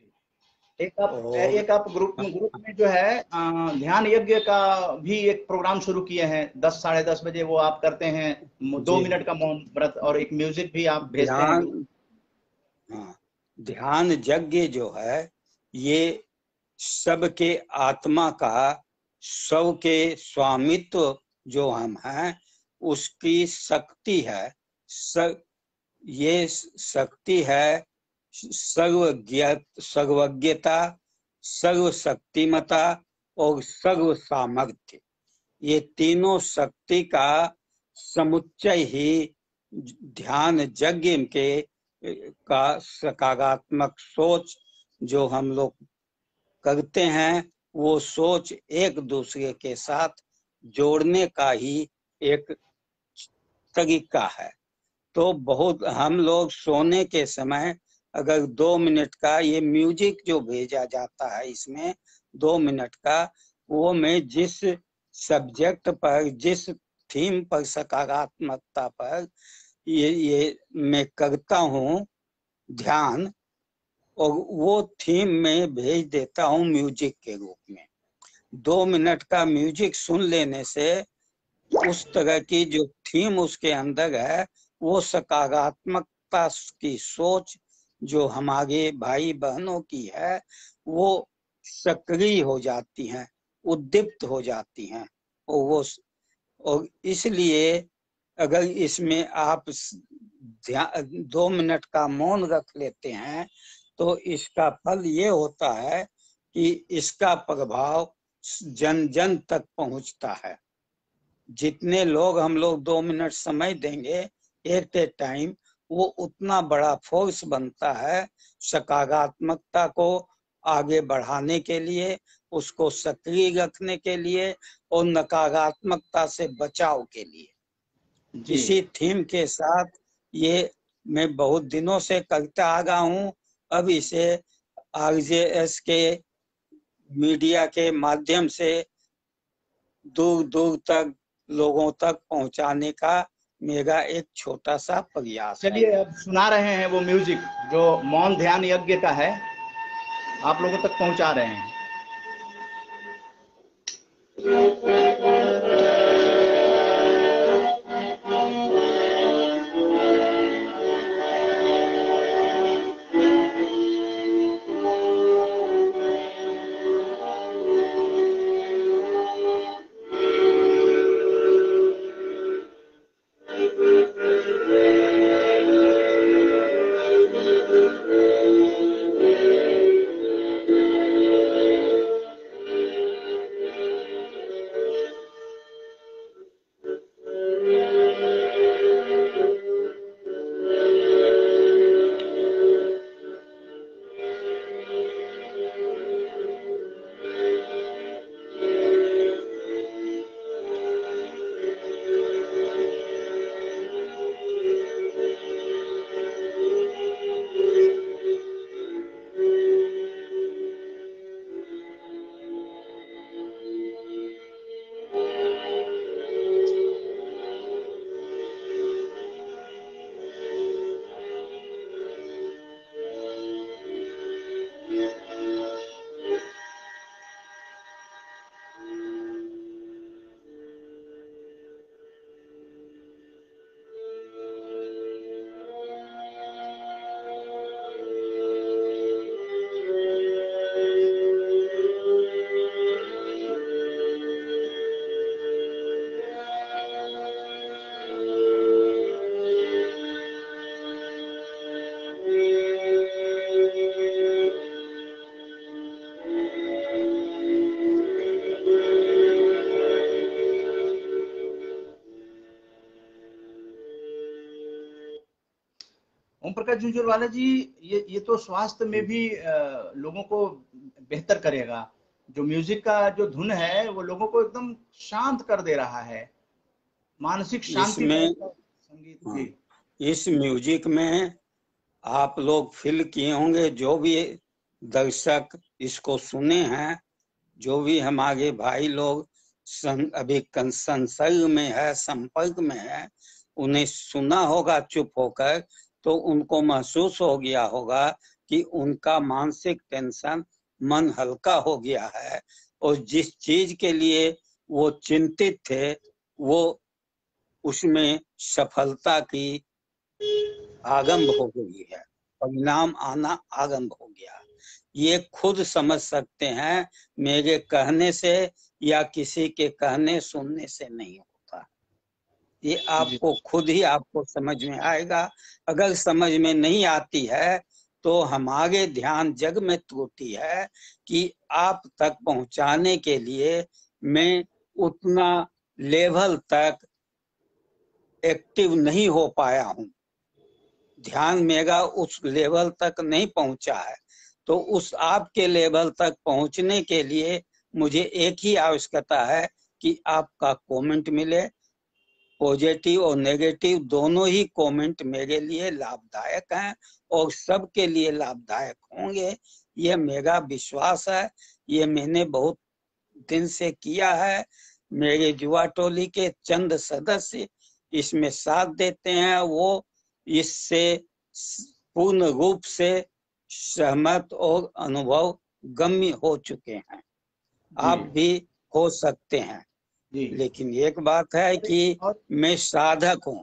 A: एक
D: और
A: आप ग्रुप में जो है ध्यान यज्ञ का भी एक प्रोग्राम शुरू किए हैं, 10 साढ़े 10 बजे वो आप करते हैं, 2 मिनट का मौन व्रत और एक म्यूजिक भी आप भेजते हैं ग्रुप।
D: ध्यान, हाँ, ध्यान यज्ञ जो है ये सबके आत्मा का, सबके स्वामित्व जो हम हैं उसकी शक्ति है। ये शक्ति है सर्वज्ञता, सर्वशक्तिमता और सर्व सामर्थ्य। ये तीनों शक्ति का समुच्चय ही ध्यान यज्ञ के का सकारात्मक सोच जो हम लोग करते हैं, वो सोच एक दूसरे के साथ जोड़ने का ही एक तरीका है। तो बहुत हम लोग सोने के समय अगर 2 मिनट का ये म्यूजिक जो भेजा जाता है इसमें 2 मिनट का, वो मैं जिस सब्जेक्ट पर, जिस थीम पर, सकारात्मकता पर ये मैं करता हूँ ध्यान, और वो थीम में भेज देता हूँ म्यूजिक के रूप में। 2 मिनट का म्यूजिक सुन लेने से उस तरह की जो थीम उसके अंदर है वो सकारात्मकता की सोच जो हमारे भाई बहनों की है वो सक्रिय हो जाती हैं, उद्दीप्त हो जाती हैं। और इसलिए अगर इसमें आप 2 मिनट का मौन रख लेते हैं तो इसका फल ये होता है कि इसका प्रभाव जन जन तक पहुंचता है। जितने लोग हम लोग 2 मिनट समय देंगे एट ए टाइम, वो उतना बड़ा फोर्स बनता है सकारात्मकता को आगे बढ़ाने के लिए, उसको सक्रिय रखने के लिए और नकारात्मकता से बचाव के लिए।
A: जी।
D: इसी थीम के साथ ये मैं बहुत दिनों से करता आ रहा हूँ। अब इसे RJS के मीडिया के माध्यम से दूर दूर तक लोगों तक पहुंचाने का मेरा एक छोटा सा प्रयास है।
A: चलिए अब सुना रहे हैं वो म्यूजिक जो मौन ध्यान यज्ञ का है, आप लोगों तक पहुंचा रहे हैं। ओम प्रकाश झुंझुनवाला जी, ये तो स्वास्थ्य में भी लोगों को बेहतर करेगा। जो म्यूजिक का जो धुन है वो लोगों को एकदम शांत कर दे रहा है, मानसिक शांति
D: इसमें
A: पाएगा संगीत।
D: हाँ,
A: जी।
D: इस म्यूजिक में आप लोग फील किए होंगे, जो भी दर्शक इसको सुने हैं, जो भी हमारे भाई लोग अभी संसर्ग में है, संपर्क में है, उन्हें सुना होगा चुप होकर, तो उनको महसूस हो गया होगा कि उनका मानसिक टेंशन, मन हल्का हो गया है, और जिस चीज के लिए वो चिंतित थे वो उसमें सफलता की आगंभ हो गई है, परिणाम आना आगंभ हो गया। ये खुद समझ सकते हैं, मेरे कहने से या किसी के कहने सुनने से नहीं होता। ये आपको खुद ही आपको समझ में आएगा। अगर समझ में नहीं आती है तो हमारे ध्यान जग में त्रुटि है कि आप तक पहुंचाने के लिए मैं उतना लेवल तक एक्टिव नहीं हो पाया हूं। ध्यान मेरा उस लेवल तक नहीं पहुंचा है। तो उस आपके लेवल तक पहुंचने के लिए मुझे एक ही आवश्यकता है कि आपका कमेंट मिले। पॉजिटिव और नेगेटिव दोनों ही कमेंट मेरे लिए लाभदायक हैं और सबके लिए लाभदायक होंगे, ये मेरा विश्वास है। ये मैंने बहुत दिन से किया है। मेरे युवा टोली के चंद सदस्य इसमें साथ देते हैं, वो इससे पूर्ण रूप से सहमत और अनुभव गम्य हो चुके हैं। आप भी हो सकते हैं। लेकिन एक बात है कि मैं साधक हूँ,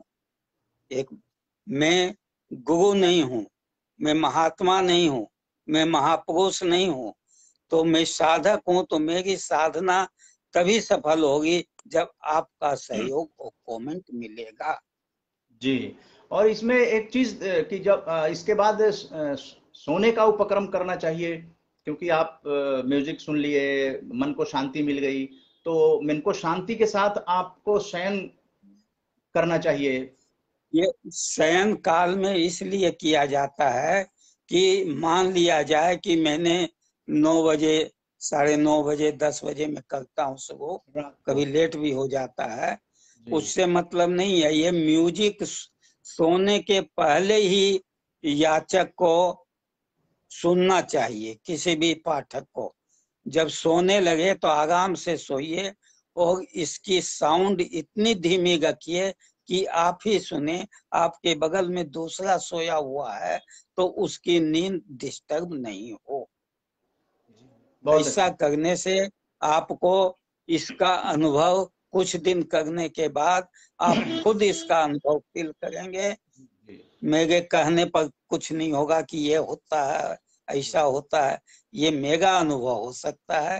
D: मैं गुरु नहीं हूँ, मैं महात्मा नहीं हूँ, मैं महापुरुष नहीं हूँ, तो मैं साधक हूँ। तो मेरी साधना तभी सफल होगी जब आपका सहयोग और कमेंट मिलेगा।
A: जी, और इसमें एक चीज कि जब इसके बाद सोने का उपक्रम करना चाहिए, क्योंकि आप म्यूजिक सुन लिए, मन को शांति मिल गई, तो मन को शांति के साथ आपको शयन करना चाहिए।
D: ये शयन काल में इसलिए किया जाता है कि मान लिया जाए कि मैंने 9 बजे, 9:30 बजे, 10 बजे में करता हूँ सुबह, कभी लेट भी हो जाता है, उससे मतलब नहीं है। ये म्यूजिक सोने के पहले ही याचक को सुनना चाहिए। किसी भी पाठक को जब सोने लगे तो आराम से सोइए और इसकी साउंड इतनी धीमी रखिए कि आप ही सुने, आपके बगल में दूसरा सोया हुआ है तो उसकी नींद डिस्टर्ब नहीं हो। ऐसा करने से आपको इसका अनुभव कुछ दिन करने के बाद आप खुद इसका अनुभव फील करेंगे। मेरे कहने पर कुछ नहीं होगा कि ये होता है, ऐसा होता है, ये मेरा अनुभव हो सकता है।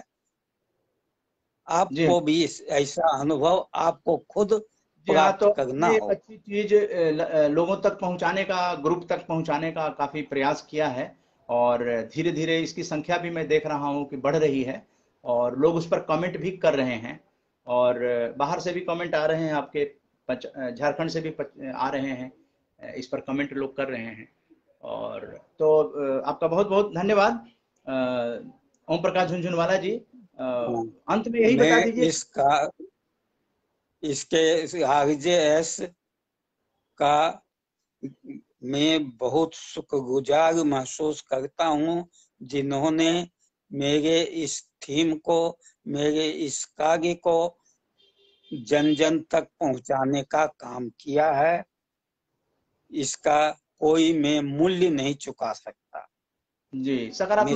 D: आपको भी ऐसा अनुभव आपको खुद प्राप्त करना हो।
A: अच्छी चीज लोगों तक पहुंचाने का, ग्रुप तक पहुंचाने का काफी प्रयास किया है, और धीरे धीरे इसकी संख्या भी मैं देख रहा हूं कि बढ़ रही है, और लोग उस पर कमेंट भी कर रहे हैं, और बाहर से भी कमेंट आ रहे हैं, आपके झारखंड से भी आ रहे हैं, इस पर कमेंट लोग कर रहे हैं। और तो आपका बहुत बहुत धन्यवाद ओम प्रकाश झुनझुनवाला जी। अंत में यही बता दीजिए
D: इसके RJS का मैं बहुत शुक्रगुजार महसूस करता हूँ, जिन्होंने मेरे इस थीम को, मेरे इस कार्य को जन जन तक पहुंचाने का काम किया है। इसका कोई मैं मूल्य नहीं चुका सकता।
A: जी,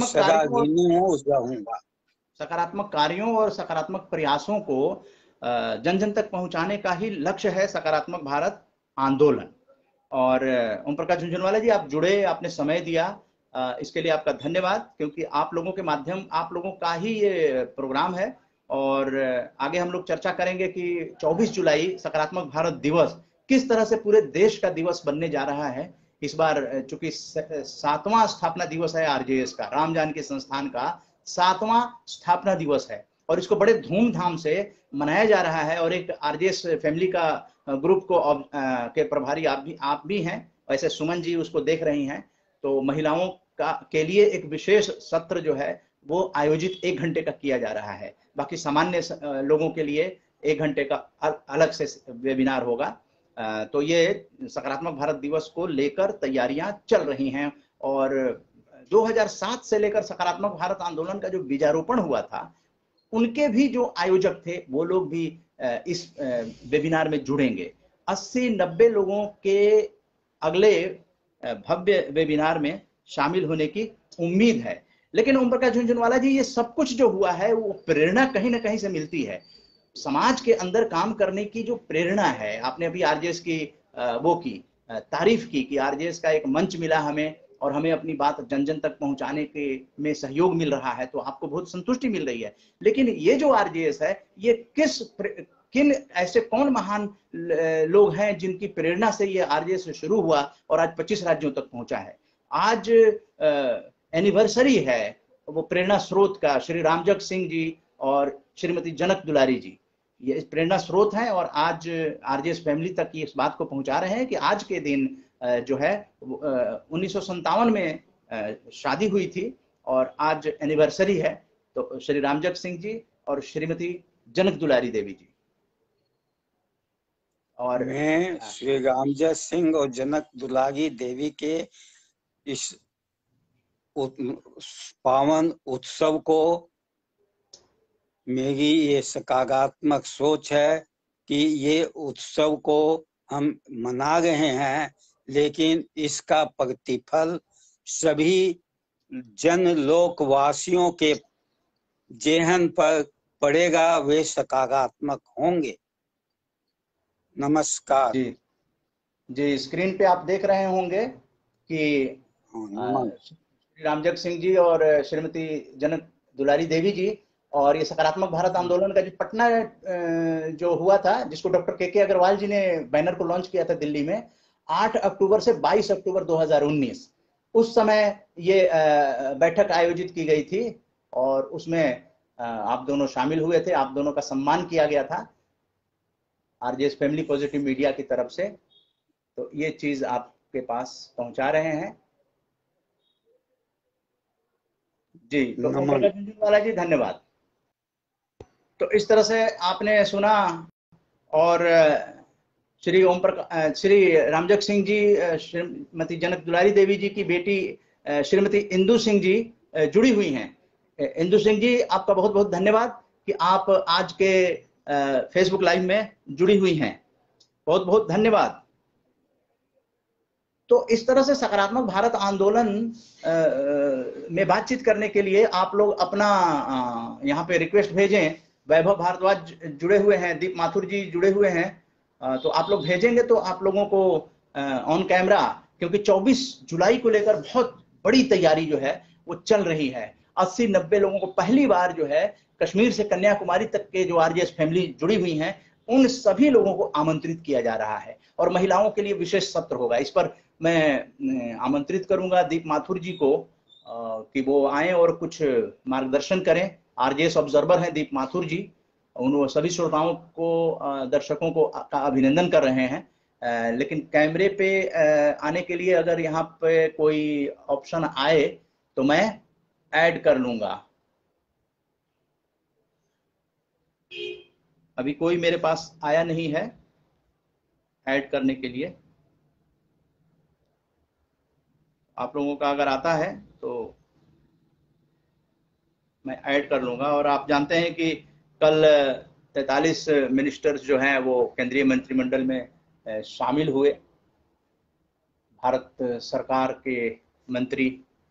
A: सकारात्मक कार्यों और सकारात्मक प्रयासों को जन जन तक पहुंचाने का ही लक्ष्य है सकारात्मक भारत आंदोलन। और ओम प्रकाश झुनझुनवाला जी, आप जुड़े, आपने समय दिया, इसके लिए आपका धन्यवाद, क्योंकि आप लोगों के माध्यम, आप लोगों का ही ये प्रोग्राम है। और आगे हम लोग चर्चा करेंगे कि 24 जुलाई सकारात्मक भारत दिवस किस तरह से पूरे देश का दिवस बनने जा रहा है। इस बार चूंकि 7वां स्थापना दिवस है RJS का, राम जानकी संस्थान का 7वां स्थापना दिवस है, और इसको बड़े धूमधाम से मनाया जा रहा है। और एक RJS फैमिली का ग्रुप को के प्रभारी आप भी हैं, वैसे सुमन जी उसको देख रही हैं, तो महिलाओं का के लिए एक विशेष सत्र जो है वो आयोजित 1 घंटे का किया जा रहा है। बाकी सामान्य लोगों के लिए 1 घंटे का अलग से वेबिनार होगा। तो ये सकारात्मक भारत दिवस को लेकर तैयारियां चल रही हैं और 2007 से लेकर सकारात्मक भारत आंदोलन का जो बीजारोपण हुआ था, उनके भी जो आयोजक थे वो लोग भी इस वेबिनार में जुड़ेंगे। 80-90 लोगों के अगले भव्य वेबिनार में शामिल होने की उम्मीद है। लेकिन ओम प्रकाश झुनझुनवाला जी, ये सब कुछ जो हुआ है वो प्रेरणा कहीं ना कहीं से मिलती है। समाज के अंदर काम करने की जो प्रेरणा है, आपने अभी आरजेएस की वो की तारीफ की कि आरजेएस का एक मंच मिला हमें और हमें अपनी बात जन जन तक पहुंचाने के में सहयोग मिल रहा है, तो आपको बहुत संतुष्टि मिल रही है। लेकिन ये जो आरजेएस है, ये किन ऐसे कौन महान लोग हैं जिनकी प्रेरणा से ये आरजेएस शुरू हुआ और आज 25 राज्यों तक पहुंचा है। आज एनिवर्सरी है वो प्रेरणा स्रोत का, श्री रामजग सिंह जी और श्रीमती जनक दुलारी जी ये प्रेरणा स्रोत हैं और आज आरजेएस फैमिली तक इस बात को पहुंचा रहे हैं कि आज के दिन जो है 1957 में शादी हुई थी और आज एनिवर्सरी है। तो श्री रामजग सिंह जी और श्रीमती जनक दुलारी देवी जी। और
D: मैं श्री रामजग सिंह और जनक दुलारी देवी के इस पावन उत्सव को, मेरी ये सकारात्मक सोच है कि ये उत्सव को हम मना रहे हैं, लेकिन इसका प्रतिफल सभी जन लोकवासियों के जेहन पर पड़ेगा, वे सकारात्मक होंगे। नमस्कार
A: जी। जी, स्क्रीन पे आप देख रहे होंगे कि श्री रामजग सिंह जी और श्रीमती जनक दुलारी देवी जी और ये सकारात्मक भारत आंदोलन का जो पटना जो हुआ था, जिसको डॉक्टर के अग्रवाल जी ने बैनर को लॉन्च किया था दिल्ली में 8 अक्टूबर से 22 अक्टूबर 2019, उस समय ये बैठक आयोजित की गई थी और उसमें आप दोनों शामिल हुए थे। आप दोनों का सम्मान किया गया था आरजेएस फैमिली पॉजिटिव मीडिया की तरफ से। तो ये चीज आपके पास पहुंचा रहे हैं। जी, तो ओम प्रकाश झुनझुनवाला जी धन्यवाद। तो इस तरह से आपने सुना और श्री रामजग सिंह जी, श्रीमती जनक दुलारी देवी जी की बेटी श्रीमती इंदु सिंह जी जुड़ी हुई हैं। इंदु सिंह जी, आपका बहुत बहुत धन्यवाद कि आप आज के फेसबुक लाइव में जुड़ी हुई हैं, बहुत बहुत धन्यवाद। तो इस तरह से सकारात्मक भारत आंदोलन में बातचीत करने के लिए आप लोग अपना यहाँ पे रिक्वेस्ट भेजें। वैभव भारद्वाज जुड़े हुए हैं, दीप माथुर जी जुड़े हुए हैं, तो आप लोग भेजेंगे तो आप लोगों को ऑन कैमरा, क्योंकि 24 जुलाई को लेकर बहुत बड़ी तैयारी जो है वो चल रही है। 80-90 लोगों को पहली बार जो है कश्मीर से कन्याकुमारी तक के जो आरजेएस फैमिली जुड़ी हुई हैं, उन सभी लोगों को आमंत्रित किया जा रहा है और महिलाओं के लिए विशेष सत्र होगा। इस पर मैं आमंत्रित करूंगा दीप माथुर जी को कि वो आए और कुछ मार्गदर्शन करें। आरजेएस ऑब्जर्वर हैं दीप माथुर जी, उन सभी श्रोताओं को, दर्शकों को का अभिनंदन कर रहे हैं। लेकिन कैमरे पे आने के लिए अगर यहाँ पे कोई ऑप्शन आए तो मैं ऐड कर लूंगा। अभी कोई मेरे पास आया नहीं है ऐड करने के लिए। आप लोगों का अगर आता है तो मैं ऐड कर लूंगा। और आप जानते हैं कि कल 43 मिनिस्टर्स जो हैं वो केंद्रीय मंत्रिमंडल में शामिल हुए, भारत सरकार के मंत्री।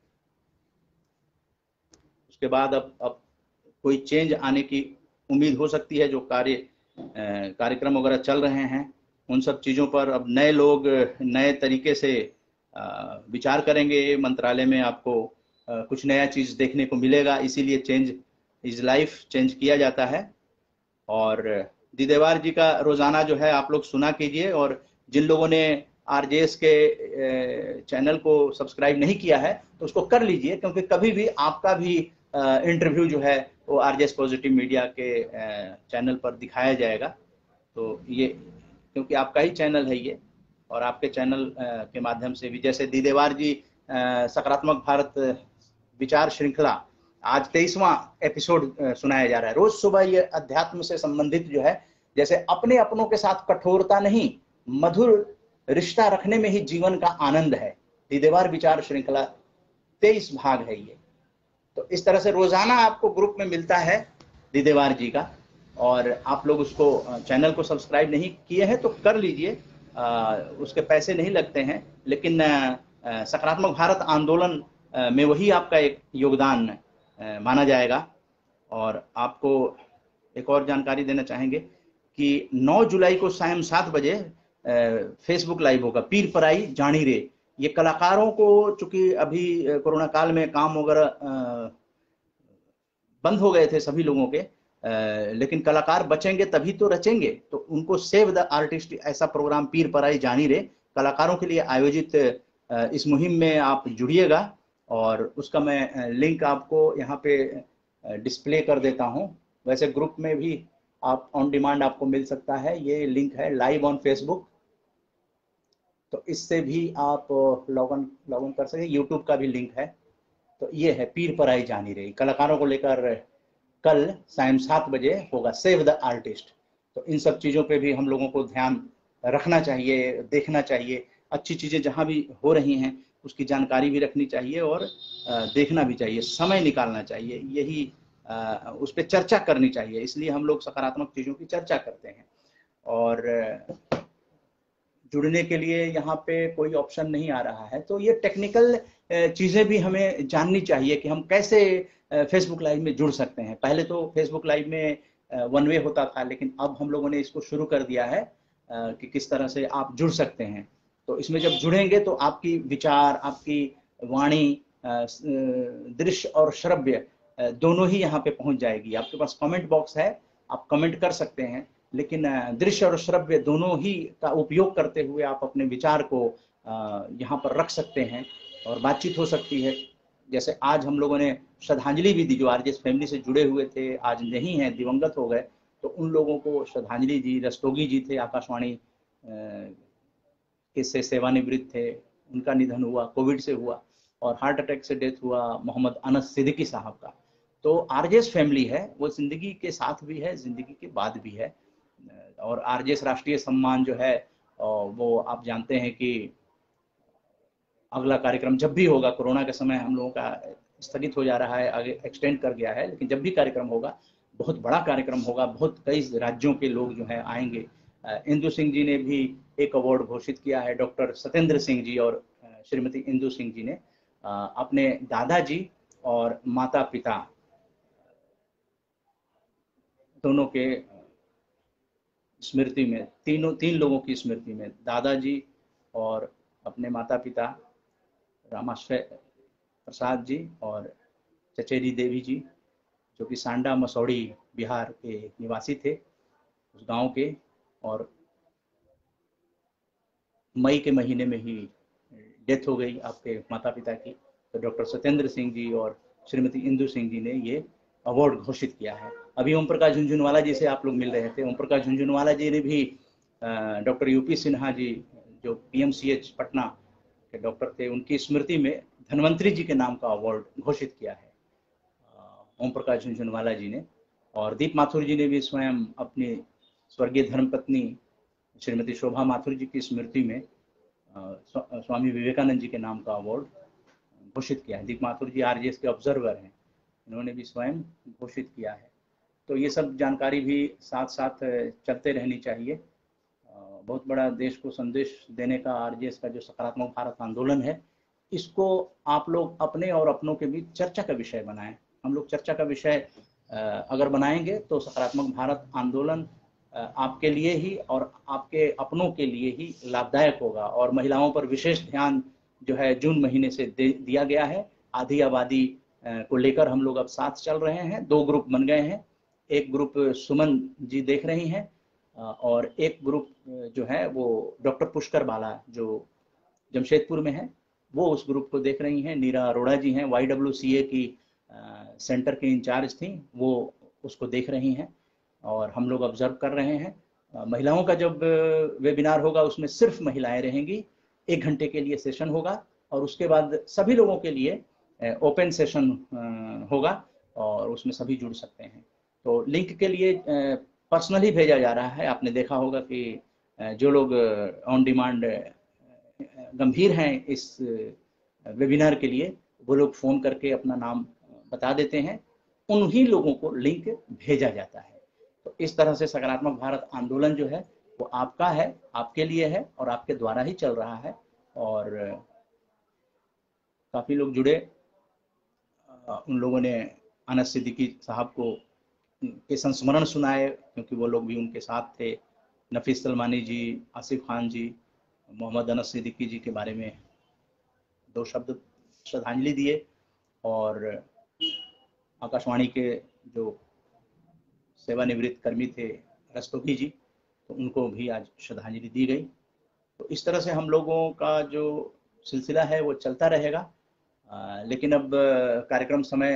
A: उसके बाद अब कोई चेंज आने की उम्मीद हो सकती है। जो कार्यक्रम वगैरह चल रहे हैं उन सब चीज़ों पर अब नए लोग नए तरीके से विचार करेंगे। मंत्रालय में आपको कुछ नया चीज़ देखने को मिलेगा, इसीलिए चेंज इज लाइफ, चेंज किया जाता है। और दीदेवार जी का रोज़ाना जो है आप लोग सुना कीजिए, और जिन लोगों ने आरजेएस के चैनल को सब्सक्राइब नहीं किया है तो उसको कर लीजिए, क्योंकि कभी भी आपका भी इंटरव्यू जो है वो आरजेएस पॉजिटिव मीडिया के चैनल पर दिखाया जाएगा। तो ये क्योंकि आपका ही चैनल है ये, और आपके चैनल के माध्यम से भी, जैसे दीदेवार जी सकारात्मक भारत विचार श्रृंखला आज 23वां एपिसोड सुनाया जा रहा है। रोज सुबह ये अध्यात्म से संबंधित जो है, जैसे अपने अपनों के साथ कठोरता नहीं, मधुर रिश्ता रखने में ही जीवन का आनंद है। दीदेवार विचार श्रृंखला 23 भाग है ये। तो इस तरह से रोजाना आपको ग्रुप में मिलता है दीदेवार जी का, और आप लोग उसको चैनल को सब्सक्राइब नहीं किए हैं तो कर लीजिए, उसके पैसे नहीं लगते हैं, लेकिन सकारात्मक भारत आंदोलन में वही आपका एक योगदान माना जाएगा। और आपको एक और जानकारी देना चाहेंगे कि 9 जुलाई को शाम 7 बजे फेसबुक लाइव होगा, पीर पराई जानी रे। ये कलाकारों को, चूंकि अभी कोरोना काल में काम वगैरह बंद हो गए थे सभी लोगों के, लेकिन कलाकार बचेंगे तभी तो रचेंगे, तो उनको सेव द आर्टिस्ट ऐसा प्रोग्राम पीर पराई जानी रे कलाकारों के लिए आयोजित इस मुहिम में आप जुड़िएगा। और उसका मैं लिंक आपको यहाँ पे डिस्प्ले कर देता हूँ। वैसे ग्रुप में भी आप ऑन डिमांड आपको मिल सकता है, ये लिंक है लाइव ऑन फेसबुक, तो इससे भी आप लॉग इन कर सकते हैं। यूट्यूब का भी लिंक है। तो ये है पीर पराई जानी रही, कलाकारों को लेकर कल शाम 7 बजे होगा सेव द आर्टिस्ट। तो इन सब चीज़ों पे भी हम लोगों को ध्यान रखना चाहिए, देखना चाहिए। अच्छी चीज़ें जहाँ भी हो रही हैं उसकी जानकारी भी रखनी चाहिए और देखना भी चाहिए, समय निकालना चाहिए, यही उस पर चर्चा करनी चाहिए। इसलिए हम लोग सकारात्मक चीज़ों की चर्चा करते हैं। और जुड़ने के लिए यहाँ पे कोई ऑप्शन नहीं आ रहा है, तो ये टेक्निकल चीज़ें भी हमें जाननी चाहिए कि हम कैसे फेसबुक लाइव में जुड़ सकते हैं। पहले तो फेसबुक लाइव में वन वे होता था, लेकिन अब हम लोगों ने इसको शुरू कर दिया है कि किस तरह से आप जुड़ सकते हैं। तो इसमें जब जुड़ेंगे तो आपकी विचार, आपकी वाणी, दृश्य और श्रव्य दोनों ही यहाँ पे पहुंच जाएगी। आपके पास कमेंट बॉक्स है, आप कमेंट कर सकते हैं, लेकिन दृश्य और श्रव्य दोनों ही का उपयोग करते हुए आप अपने विचार को यहाँ पर रख सकते हैं और बातचीत हो सकती है। जैसे आज हम लोगों ने श्रद्धांजलि भी दी, जो आरजेएस फैमिली से जुड़े हुए थे, आज नहीं है, दिवंगत हो गए, तो उन लोगों को श्रद्धांजलि दी। रस्तोगी जी थे, आकाशवाणी से सेवानिवृत्त थे, उनका निधन हुआ, कोविड से हुआ, और हार्ट अटैक से डेथ हुआ मोहम्मद अनस सिद्दीकी साहब का। तो आरजेएस फैमिली है, वो जिंदगी के साथ भी है, जिंदगी के बाद भी है। और आरजेएस राष्ट्रीय सम्मान जो है वो आप जानते हैं कि अगला कार्यक्रम जब भी होगा, कोरोना के समय हम लोगों का स्थगित हो जा रहा है, आगे एक्सटेंड कर गया है, लेकिन जब भी कार्यक्रम होगा बहुत बड़ा कार्यक्रम होगा, बहुत कई राज्यों के लोग जो है आएंगे। इंदु सिंह जी ने भी एक अवार्ड घोषित किया है, डॉक्टर सत्येंद्र सिंह जी और श्रीमती इंदु सिंह जी ने अपने दादाजी और माता पिता दोनों के स्मृति में, तीन लोगों की स्मृति में, दादाजी और अपने माता पिता रामाश्रय प्रसाद जी और चचेरी देवी जी, जो कि सांडा मसौड़ी बिहार के निवासी थे, उस गांव के, और मई के महीने में ही डेथ हो गई आपके माता पिता की। तो डॉक्टर सत्येंद्र सिंह जी और श्रीमती इंदु सिंह जी ने ये अवार्ड घोषित किया है। अभी ओम प्रकाश झुनझुनवाला जी से आप लोग मिल रहे थे। ओम प्रकाश झुनझुनवाला जी ने भी डॉक्टर यूपी सिन्हा जी, जो पीएमसीएच पटना के डॉक्टर थे, उनकी स्मृति में धन्वंतरी जी के नाम का अवार्ड घोषित किया है ओम प्रकाश झुनझुनवाला जी ने। और दीप माथुर जी ने भी स्वयं अपनी स्वर्गीय धर्मपत्नी श्रीमती शोभा माथुर जी की स्मृति में स्वामी विवेकानंद जी के नाम का अवार्ड घोषित किया है। दीप माथुर जी आरजेएस के ऑब्जर्वर हैं, इन्होंने भी स्वयं घोषित किया है। तो ये सब जानकारी भी साथ साथ चलते रहनी चाहिए। बहुत बड़ा देश को संदेश देने का आरजेएस का जो सकारात्मक भारत आंदोलन है, इसको आप लोग अपने और अपनों के बीच चर्चा का विषय बनाएं। हम लोग चर्चा का विषय अगर बनाएंगे तो सकारात्मक भारत आंदोलन आपके लिए ही और आपके अपनों के लिए ही लाभदायक होगा। और महिलाओं पर विशेष ध्यान जो है जून महीने से दिया गया है। आधी आबादी को लेकर हम लोग अब साथ चल रहे हैं। 2 ग्रुप बन गए हैं। एक ग्रुप सुमन जी देख रही हैं और एक ग्रुप जो है वो डॉक्टर पुष्कर बाला जो जमशेदपुर में है, वो उस ग्रुप को देख रही हैं। नीरा अरोड़ा जी हैं, YWCA की सेंटर के इंचार्ज थी, वो उसको देख रही हैं और हम लोग ऑब्जर्व कर रहे हैं। महिलाओं का जब वेबिनार होगा उसमें सिर्फ महिलाएं रहेंगी। 1 घंटे के लिए सेशन होगा और उसके बाद सभी लोगों के लिए ओपन सेशन होगा और उसमें सभी जुड़ सकते हैं। तो लिंक के लिए पर्सनली भेजा जा रहा है। आपने देखा होगा कि जो लोग ऑन डिमांड गंभीर हैं इस वेबिनार के लिए, वो लोग फ़ोन करके अपना नाम बता देते हैं, उन्हीं लोगों को लिंक भेजा जाता है। तो इस तरह से सकारात्मक भारत आंदोलन जो है वो आपका है, आपके लिए है और आपके द्वारा ही चल रहा है। और काफ़ी लोग जुड़े, उन लोगों ने अनस सिद्दीकी साहब को के संस्मरण सुनाए, क्योंकि वो लोग भी उनके साथ थे। नफीस सलमानी जी, आसिफ खान जी, मोहम्मद अनस सिद्दीकी जी के बारे में 2 शब्द श्रद्धांजलि दिए। और आकाशवाणी के जो सेवानिवृत्त कर्मी थे रस्तोगी जी, तो उनको भी आज श्रद्धांजलि दी गई। तो इस तरह से हम लोगों का जो सिलसिला है वो चलता रहेगा। लेकिन अब कार्यक्रम समय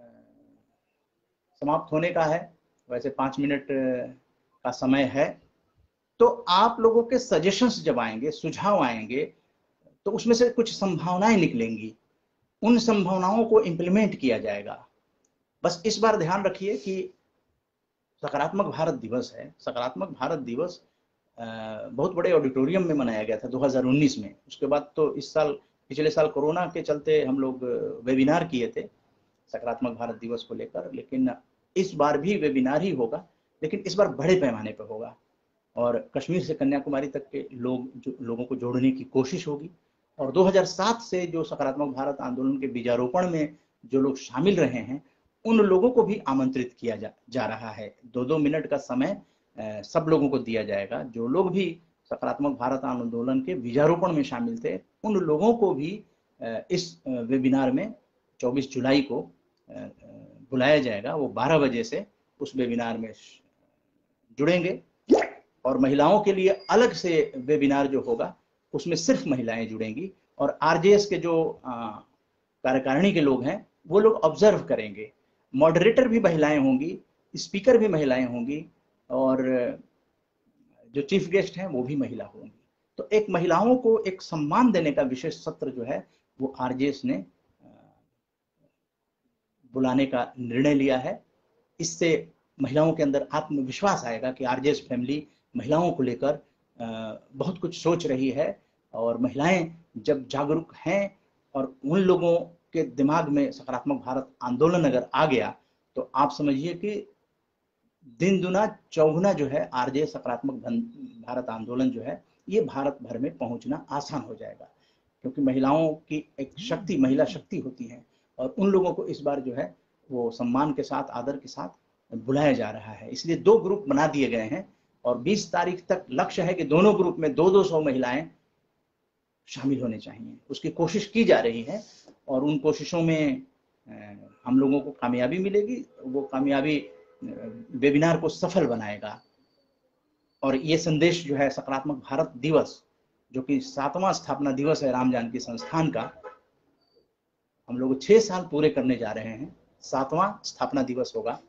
A: समाप्त होने का है। वैसे 5 मिनट का समय है, तो आप लोगों के सजेशंस जब आएंगे, सुझाव आएंगे, तो उसमें से कुछ संभावनाएं निकलेंगी, उन संभावनाओं को इम्प्लीमेंट किया जाएगा। बस इस बार ध्यान रखिए कि सकारात्मक भारत दिवस है। सकारात्मक भारत दिवस बहुत बड़े ऑडिटोरियम में मनाया गया था 2019 में। उसके बाद तो इस साल, पिछले साल कोरोना के चलते हम लोग वेबिनार किए थे सकारात्मक भारत दिवस को लेकर, लेकिन इस बार भी वेबिनार ही होगा, लेकिन इस बार बड़े पैमाने पर होगा। और कश्मीर से कन्याकुमारी तक के लोगों को जोड़ने की कोशिश होगी। और 2007 से जो सकारात्मक भारत आंदोलन के बीजारोपण में जो लोग शामिल रहे हैं, उन लोगों को भी आमंत्रित किया जा रहा है। 2-2 मिनट का समय सब लोगों को दिया जाएगा। जो लोग भी सकारात्मक भारत आंदोलन के बीजारोपण में शामिल थे, उन लोगों को भी इस वेबिनार में 24 जुलाई को बुलाया जाएगा। वो 12 बजे से उस वेबिनार में जुड़ेंगे। और महिलाओं के लिए अलग से वेबिनार जो होगा, उसमें सिर्फ महिलाएं जुड़ेंगी। और आरजेएस के जो कार्यकारिणी के लोग हैं, वो लोग ऑब्जर्व करेंगे। मॉडरेटर भी महिलाएं होंगी, स्पीकर भी महिलाएं होंगी, और जो चीफ गेस्ट हैं वो भी महिला होंगी। तो एक महिलाओं को एक सम्मान देने का विशेष सत्र जो है वो आरजेएस ने बुलाने का निर्णय लिया है। इससे महिलाओं के अंदर आत्मविश्वास आएगा कि आरजेएस फैमिली महिलाओं को लेकर बहुत कुछ सोच रही है। और महिलाएं जब जागरूक हैं और उन लोगों के दिमाग में सकारात्मक भारत आंदोलन अगर आ गया, तो आप समझिए कि दिन दुना चौगुना जो है आरजेएस सकारात्मक भारत आंदोलन जो है, ये भारत भर में पहुंचना आसान हो जाएगा। क्योंकि महिलाओं की एक शक्ति, महिला शक्ति होती है, और उन लोगों को इस बार जो है वो सम्मान के साथ, आदर के साथ बुलाया जा रहा है। इसलिए 2 ग्रुप बना दिए गए हैं, और 20 तारीख तक लक्ष्य है कि दोनों ग्रुप में 200-200 महिलाएं शामिल होने चाहिए। उसकी कोशिश की जा रही है, और उन कोशिशों में हम लोगों को कामयाबी मिलेगी। वो कामयाबी वेबिनार को सफल बनाएगा। और ये संदेश जो है सकारात्मक भारत दिवस, जो कि 7वां स्थापना दिवस है राम जानकी संस्थान का, हम लोग 6 साल पूरे करने जा रहे हैं। 7वां स्थापना दिवस होगा,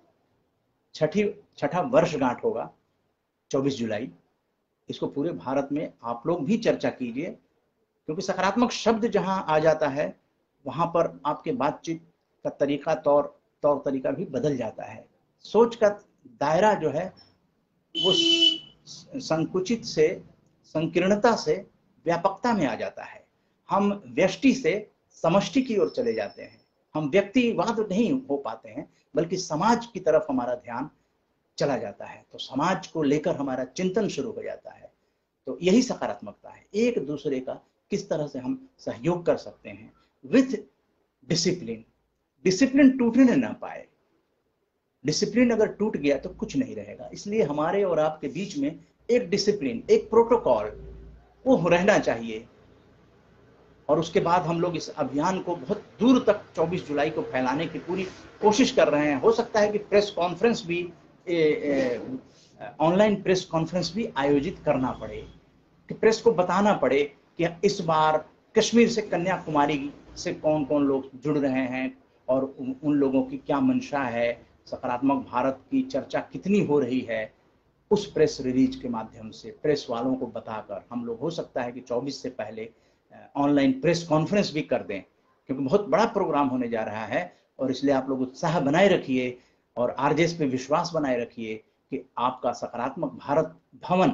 A: छठा वर्षगांठ होगा 24 जुलाई। इसको पूरे भारत में आप लोग भी चर्चा कीजिए, क्योंकि सकारात्मक शब्द जहां आ जाता है, वहां पर आपके बातचीत का तरीका, तौर तरीका भी बदल जाता है। सोच का दायरा जो है वो संकुचित से, संकीर्णता से व्यापकता में आ जाता है। हम व्यष्टि से समष्टि की ओर चले जाते हैं। हम व्यक्तिवाद नहीं हो पाते हैं, बल्कि समाज की तरफ हमारा ध्यान चला जाता है। तो समाज को लेकर हमारा चिंतन शुरू हो जाता है। तो यही सकारात्मकता है, एक दूसरे का किस तरह से हम सहयोग कर सकते हैं विथ डिसिप्लिन। डिसिप्लिन टूटने ना पाए। डिसिप्लिन अगर टूट गया तो कुछ नहीं रहेगा। इसलिए हमारे और आपके बीच में एक डिसिप्लिन, एक प्रोटोकॉल वो रहना चाहिए। और उसके बाद हम लोग इस अभियान को बहुत दूर तक 24 जुलाई को फैलाने की पूरी कोशिश कर रहे हैं। हो सकता है कि प्रेस कॉन्फ्रेंस भी, ऑनलाइन प्रेस कॉन्फ्रेंस भी आयोजित करना पड़े, कि प्रेस को बताना पड़े कि इस बार कश्मीर से कन्याकुमारी से कौन कौन लोग जुड़ रहे हैं, और उन लोगों की क्या मंशा है, सकारात्मक भारत की चर्चा कितनी हो रही है। उस प्रेस रिलीज के माध्यम से प्रेस वालों को बताकर हम लोग, हो सकता है कि 24 से पहले ऑनलाइन प्रेस कॉन्फ्रेंस भी कर दें, क्योंकि बहुत बड़ा प्रोग्राम होने जा रहा है। और इसलिए आप लोग उत्साह बनाए रखिए और आरजेएस पे विश्वास बनाए रखिए कि आपका सकारात्मक भारत भवन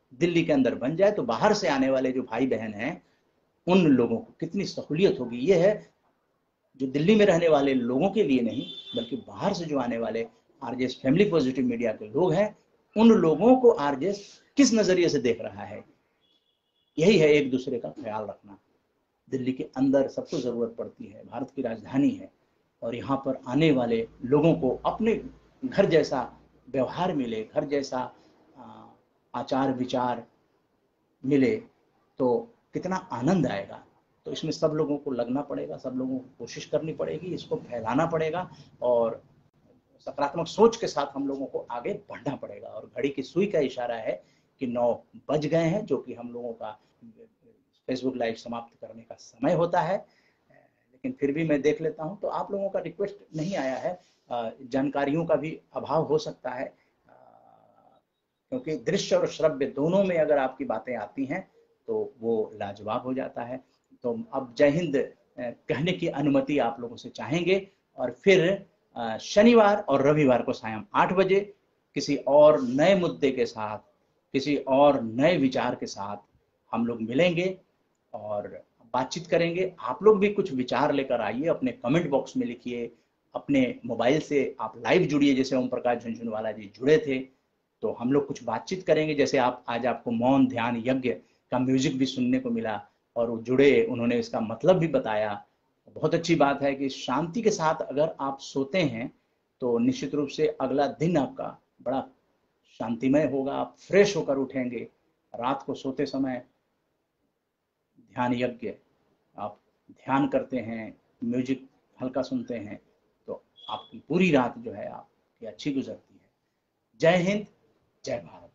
A: दिल्ली के अंदर बन जाए तो बाहर से आने वाले जो भाई बहन हैं उन लोगों को कितनी सहूलियत होगी। ये है जो दिल्ली में रहने वाले लोगों के लिए नहीं, बल्कि बाहर से जो आने वाले आरजेएस फैमिली पॉजिटिव मीडिया के लोग हैं, उन लोगों को आरजेएस किस नजरिए से देख रहा है, यही है एक दूसरे का ख्याल रखना। दिल्ली के अंदर सबको जरूरत पड़ती है, भारत की राजधानी है, और यहाँ पर आने वाले लोगों को अपने घर जैसा व्यवहार मिले, घर जैसा आचार विचार मिले तो कितना आनंद आएगा। तो इसमें सब लोगों को लगना पड़ेगा, सब लोगों को कोशिश करनी पड़ेगी, इसको फैलाना पड़ेगा और सकारात्मक सोच के साथ हम लोगों को आगे बढ़ना पड़ेगा। और घड़ी की सुई का इशारा है कि 9 बज गए हैं, जो कि हम लोगों का फेसबुक लाइव समाप्त करने का समय होता है। लेकिन फिर भी मैं देख लेता हूं, तो आप लोगों का रिक्वेस्ट नहीं आया है, जानकारियों का भी अभाव हो सकता है, क्योंकि दृश्य और श्रव्य दोनों में अगर आपकी बातें आती हैं तो वो लाजवाब हो जाता है। तो अब जय हिंद कहने की अनुमति आप लोगों से चाहेंगे, और फिर शनिवार और रविवार को सायं 8 बजे किसी और नए मुद्दे के साथ, किसी और नए विचार के साथ हम लोग मिलेंगे और बातचीत करेंगे। आप लोग भी कुछ विचार लेकर आइए, अपने कमेंट बॉक्स में लिखिए, अपने मोबाइल से आप लाइव जुड़िए, जैसे ओम प्रकाश झुनझुनवाला जी जुड़े थे। तो हम लोग कुछ बातचीत करेंगे, जैसे आज आपको मौन ध्यान यज्ञ का म्यूजिक भी सुनने को मिला और वो जुड़े, उन्होंने इसका मतलब भी बताया। बहुत अच्छी बात है कि शांति के साथ अगर आप सोते हैं तो निश्चित रूप से अगला दिन आपका बड़ा शांतिमय होगा, आप फ्रेश होकर उठेंगे। रात को सोते समय ध्यान यज्ञ, आप ध्यान करते हैं, म्यूजिक हल्का सुनते हैं, तो आपकी पूरी रात जो है आपकी अच्छी गुजरती है। जय हिंद, जय भारत।